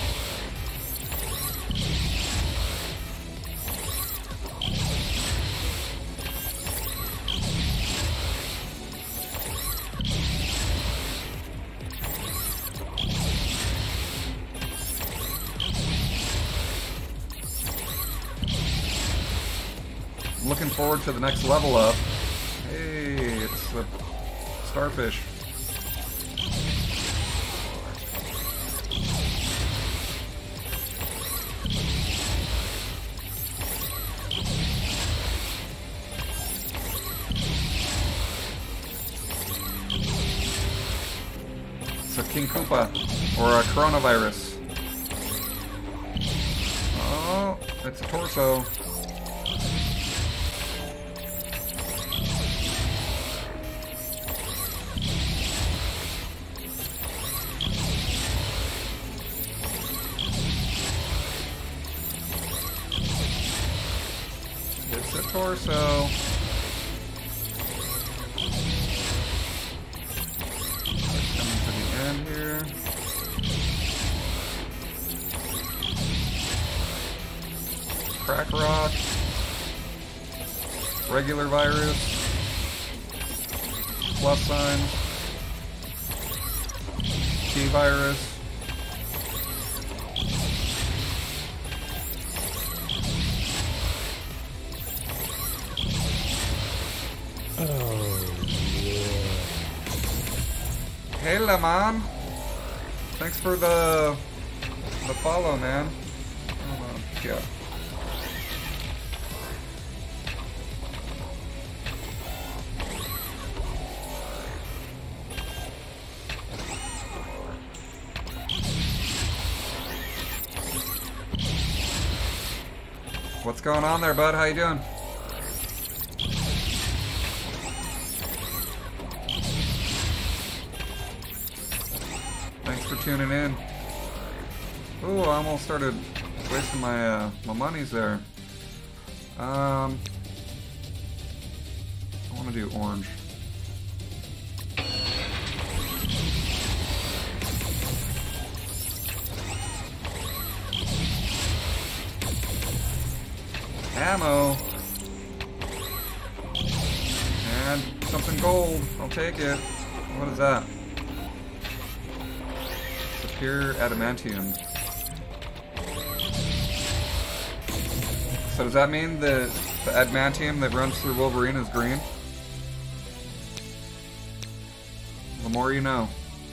Looking forward to the next level up. Hey, it's the starfish. It's a King Koopa or a coronavirus. Oh, it's a torso. Torso. Coming to the end here. Crack rock. Regular virus. Plus sign. T virus. Hey, Lemon. Thanks for the follow, man. Yeah. What's going on there, bud? How you doing? Thanks for tuning in. Ooh, I almost started wasting my my monies there. I want to do orange. Ammo. And something gold. I'll take it. What is that? It's a pure adamantium. So does that mean that the adamantium that runs through Wolverine is green? The more you know.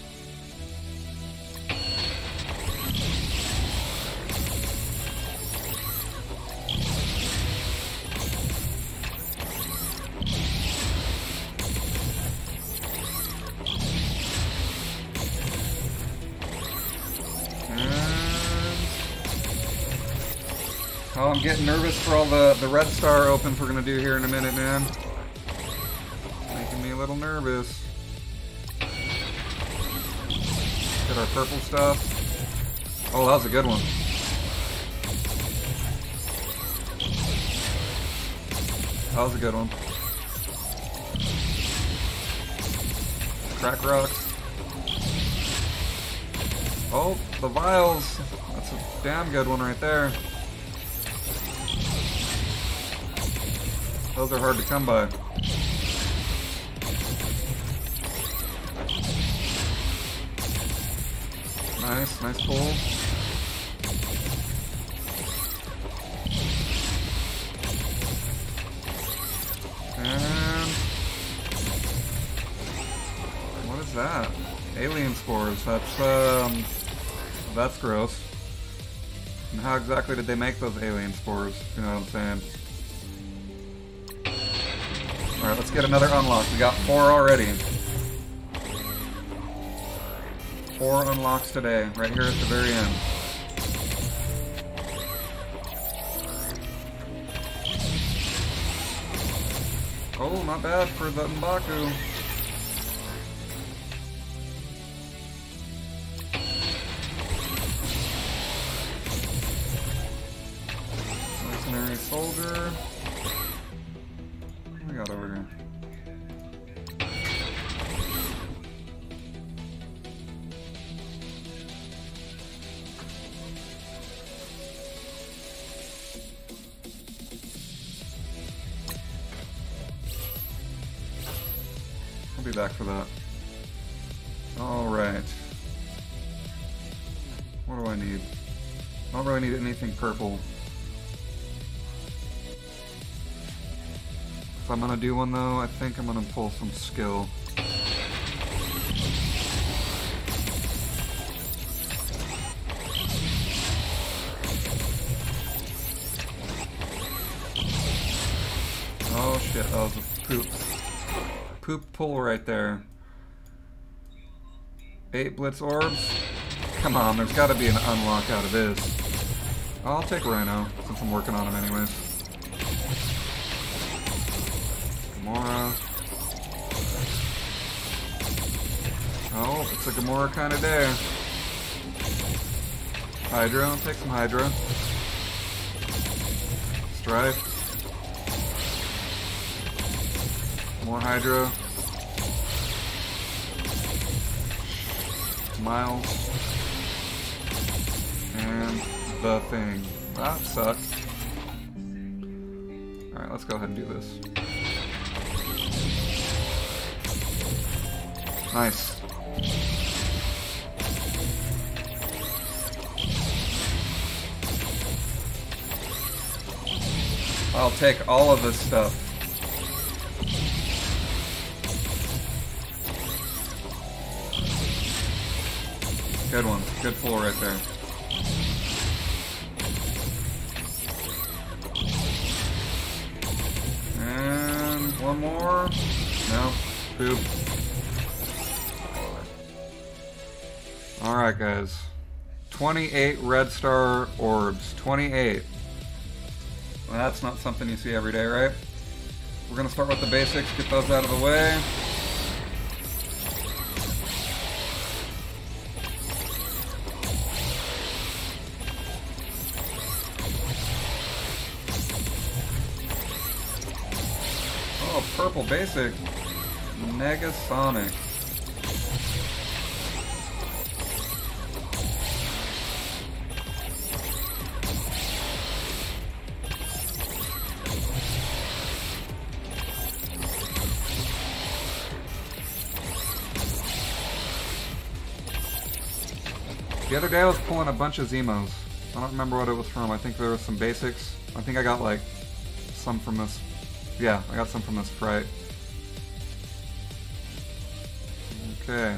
Oh, I'm getting nervous for all the red star opens we're gonna do here in a minute, man. Making me a little nervous. Get our purple stuff. Oh, that was a good one. That was a good one. Crack rocks. Oh, the vials. That's a damn good one right there. Those are hard to come by. Nice, nice pull. And what is that? Alien spores. That's gross. And how exactly did they make those alien spores? You know what I'm saying? Alright, let's get another unlock. We got 4 already. 4 unlocks today, right here at the very end. Oh, not bad for the M'Baku. Mercenary soldier. What do we got over here? I'll be back for that. Alright. What do I need? I don't really need anything purple. If I'm gonna do one though, I think I'm gonna pull some skill. Oh shit, that was a poop. Poop pull right there. 8 blitz orbs? Come on, there's gotta be an unlock out of this. I'll take Rhino, since I'm working on him anyways. Gamora. Oh, it's a Gamora kind of day. Hydra, take some Hydra. Strife. More Hydra. Miles. And the Thing. That sucks. Alright, let's go ahead and do this. Nice. I'll take all of this stuff. Good one. Good pull right there. And one more. No. Poop. Alright guys. 28 red star orbs. 28. Well, that's not something you see every day, right? We're gonna start with the basics, get those out of the way. Oh, purple basic. Negasonic. The other day I was pulling a bunch of Zemos. I don't remember what it was from. I think there was some basics. I think I got like some from this. Yeah, I got some from this Fright. Okay.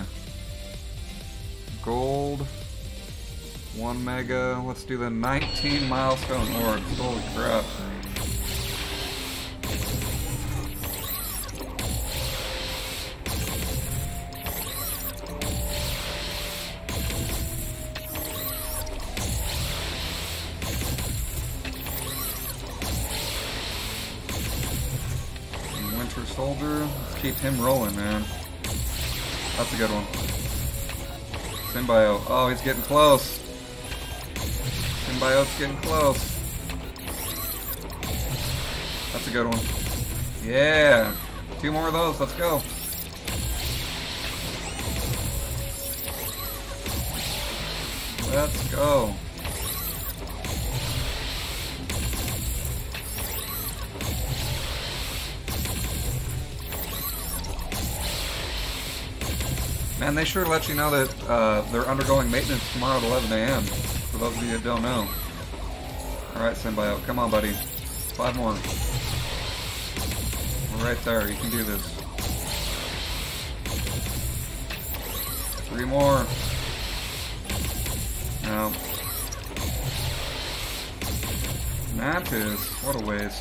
Gold. 1 mega. Let's do the 19 milestone orbs. Holy crap. Winter Soldier. Let's keep him rolling, man. That's a good one. Symbiote. Oh, he's getting close. Symbiote's getting close. That's a good one. Yeah. 2 more of those. Let's go. Let's go. Man, they sure let you know that they're undergoing maintenance tomorrow at 11 a.m. For those of you that don't know. Alright, Symbiote, come on, buddy. 5 more. We're right there, you can do this. 3 more. No. Mantis, what a waste.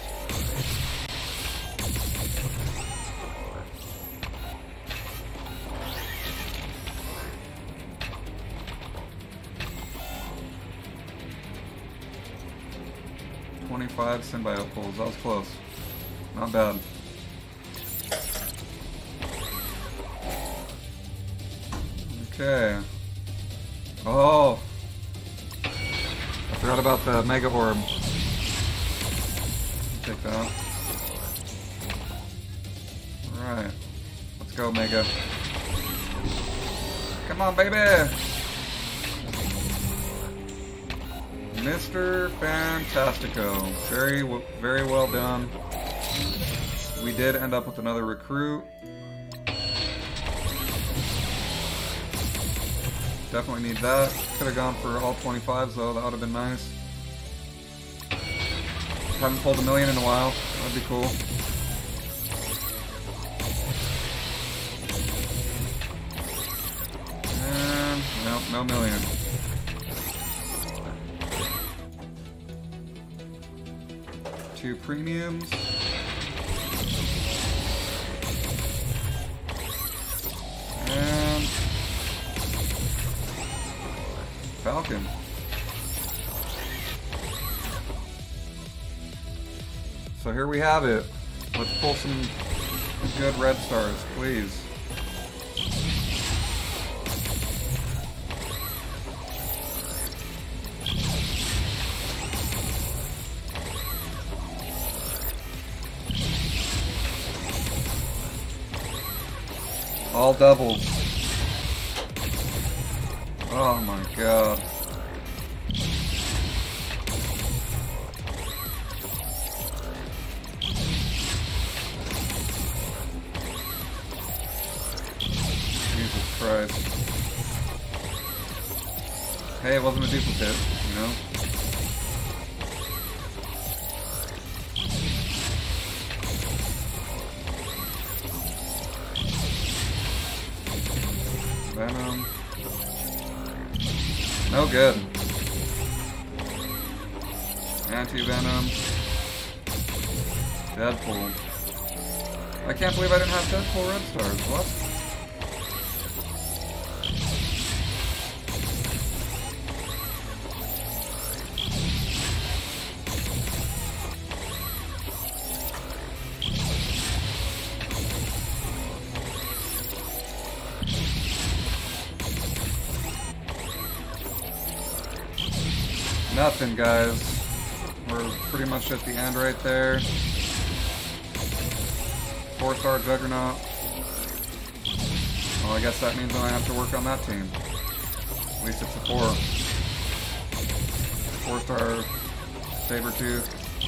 Symbiote pulls. That was close. Not bad. Okay. Oh! I forgot about the Mega Orb. Take that. Alright. Let's go, Mega. Come on, baby! Mr. Fantastico. Very well done. We did end up with another recruit. Definitely need that. Could have gone for all 25s though, that would have been nice. Haven't pulled $1 million in a while. That'd be cool. And nope, no million. Two premiums. And Falcon. So here we have it. Let's pull some good red stars, please. All doubles. Oh my god. Jesus Christ. Hey, it wasn't a duplicate, you know? Venom. No good. Anti-Venom. Deadpool. I can't believe I didn't have Deadpool red stars. What? Nothing, guys. We're pretty much at the end right there. 4-star Juggernaut. Well, I guess that means I have to work on that team. At least it's a 4. 4-star Sabretooth.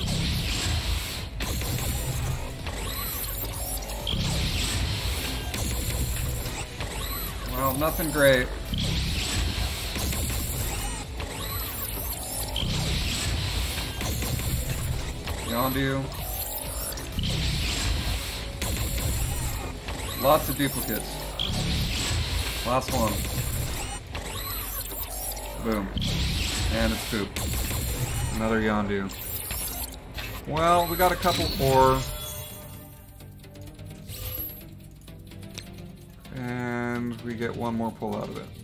Well, nothing great. Yondu. Lots of duplicates. Last one. Boom. And it's poop. Another Yondu. Well, we got a couple 4. And we get one more pull out of it.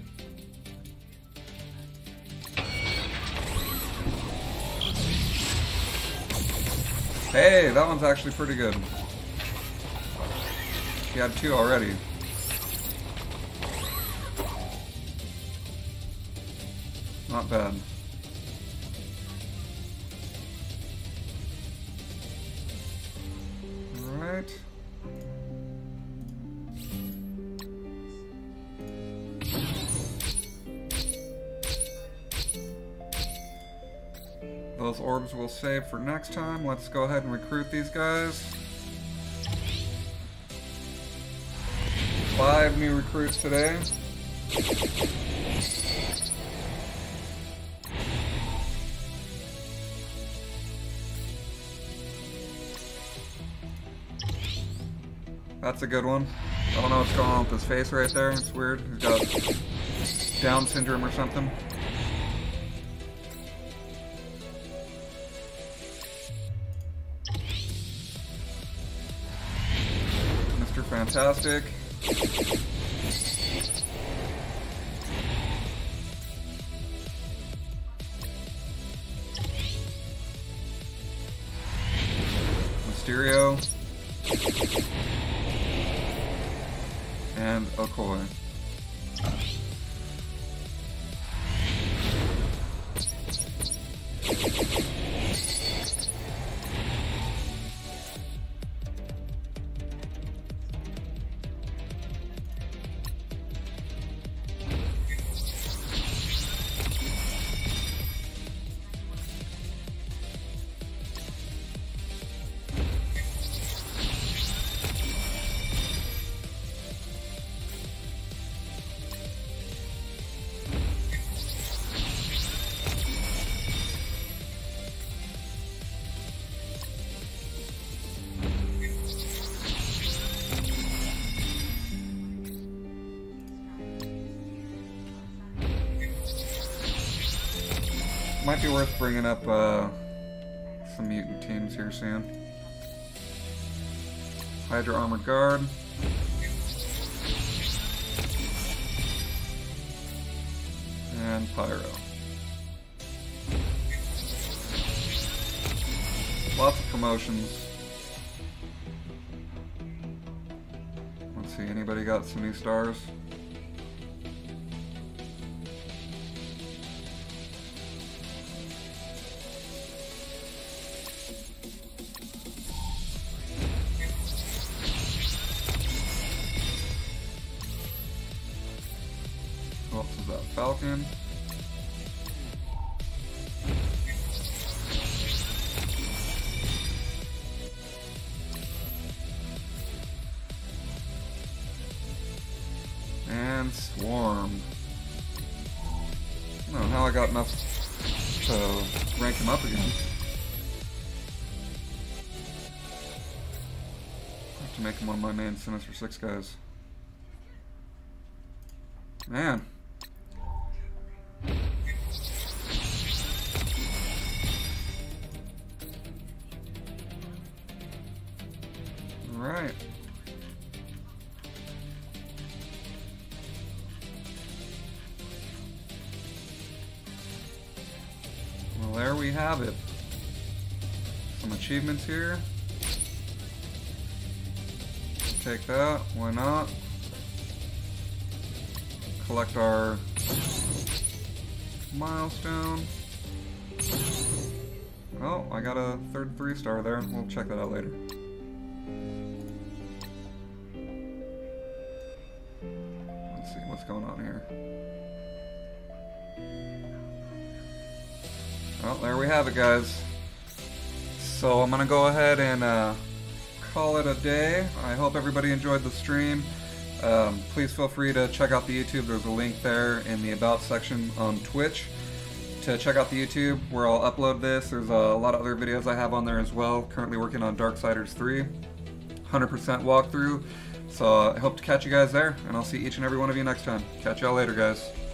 Hey, that one's actually pretty good. She had 2 already. Not bad. Alright. Those orbs we'll save for next time. Let's go ahead and recruit these guys. 5 new recruits today. That's a good one. I don't know what's going on with his face right there. It's weird. He's got Down syndrome or something. Mr. Fantastic. Mysterio. And Okoye. Might be worth bringing up some mutant teams here soon. Hydra Armored Guard. And Pyro. Lots of promotions. Let's see, anybody got some new stars? Who else is that? Falcon. And Swarm. Oh, now I got enough to rank him up again. I have to make him one of my main Sinister Six guys. Man. Alright. Well, there we have it. Some achievements here. Take that, why not? Collect our milestone. Oh, I got a third 3-star there. We'll check that out later. Let's see what's going on here. Well, there we have it, guys. So I'm gonna go ahead and call it a day. I hope everybody enjoyed the stream. Please feel free to check out the YouTube. There's a link there in the About section on Twitch to check out the YouTube where I'll upload this. There's a lot of other videos I have on there as well. Currently working on Darksiders 3, 100% walkthrough. So I hope to catch you guys there, and I'll see each and every one of you next time. Catch y'all later, guys.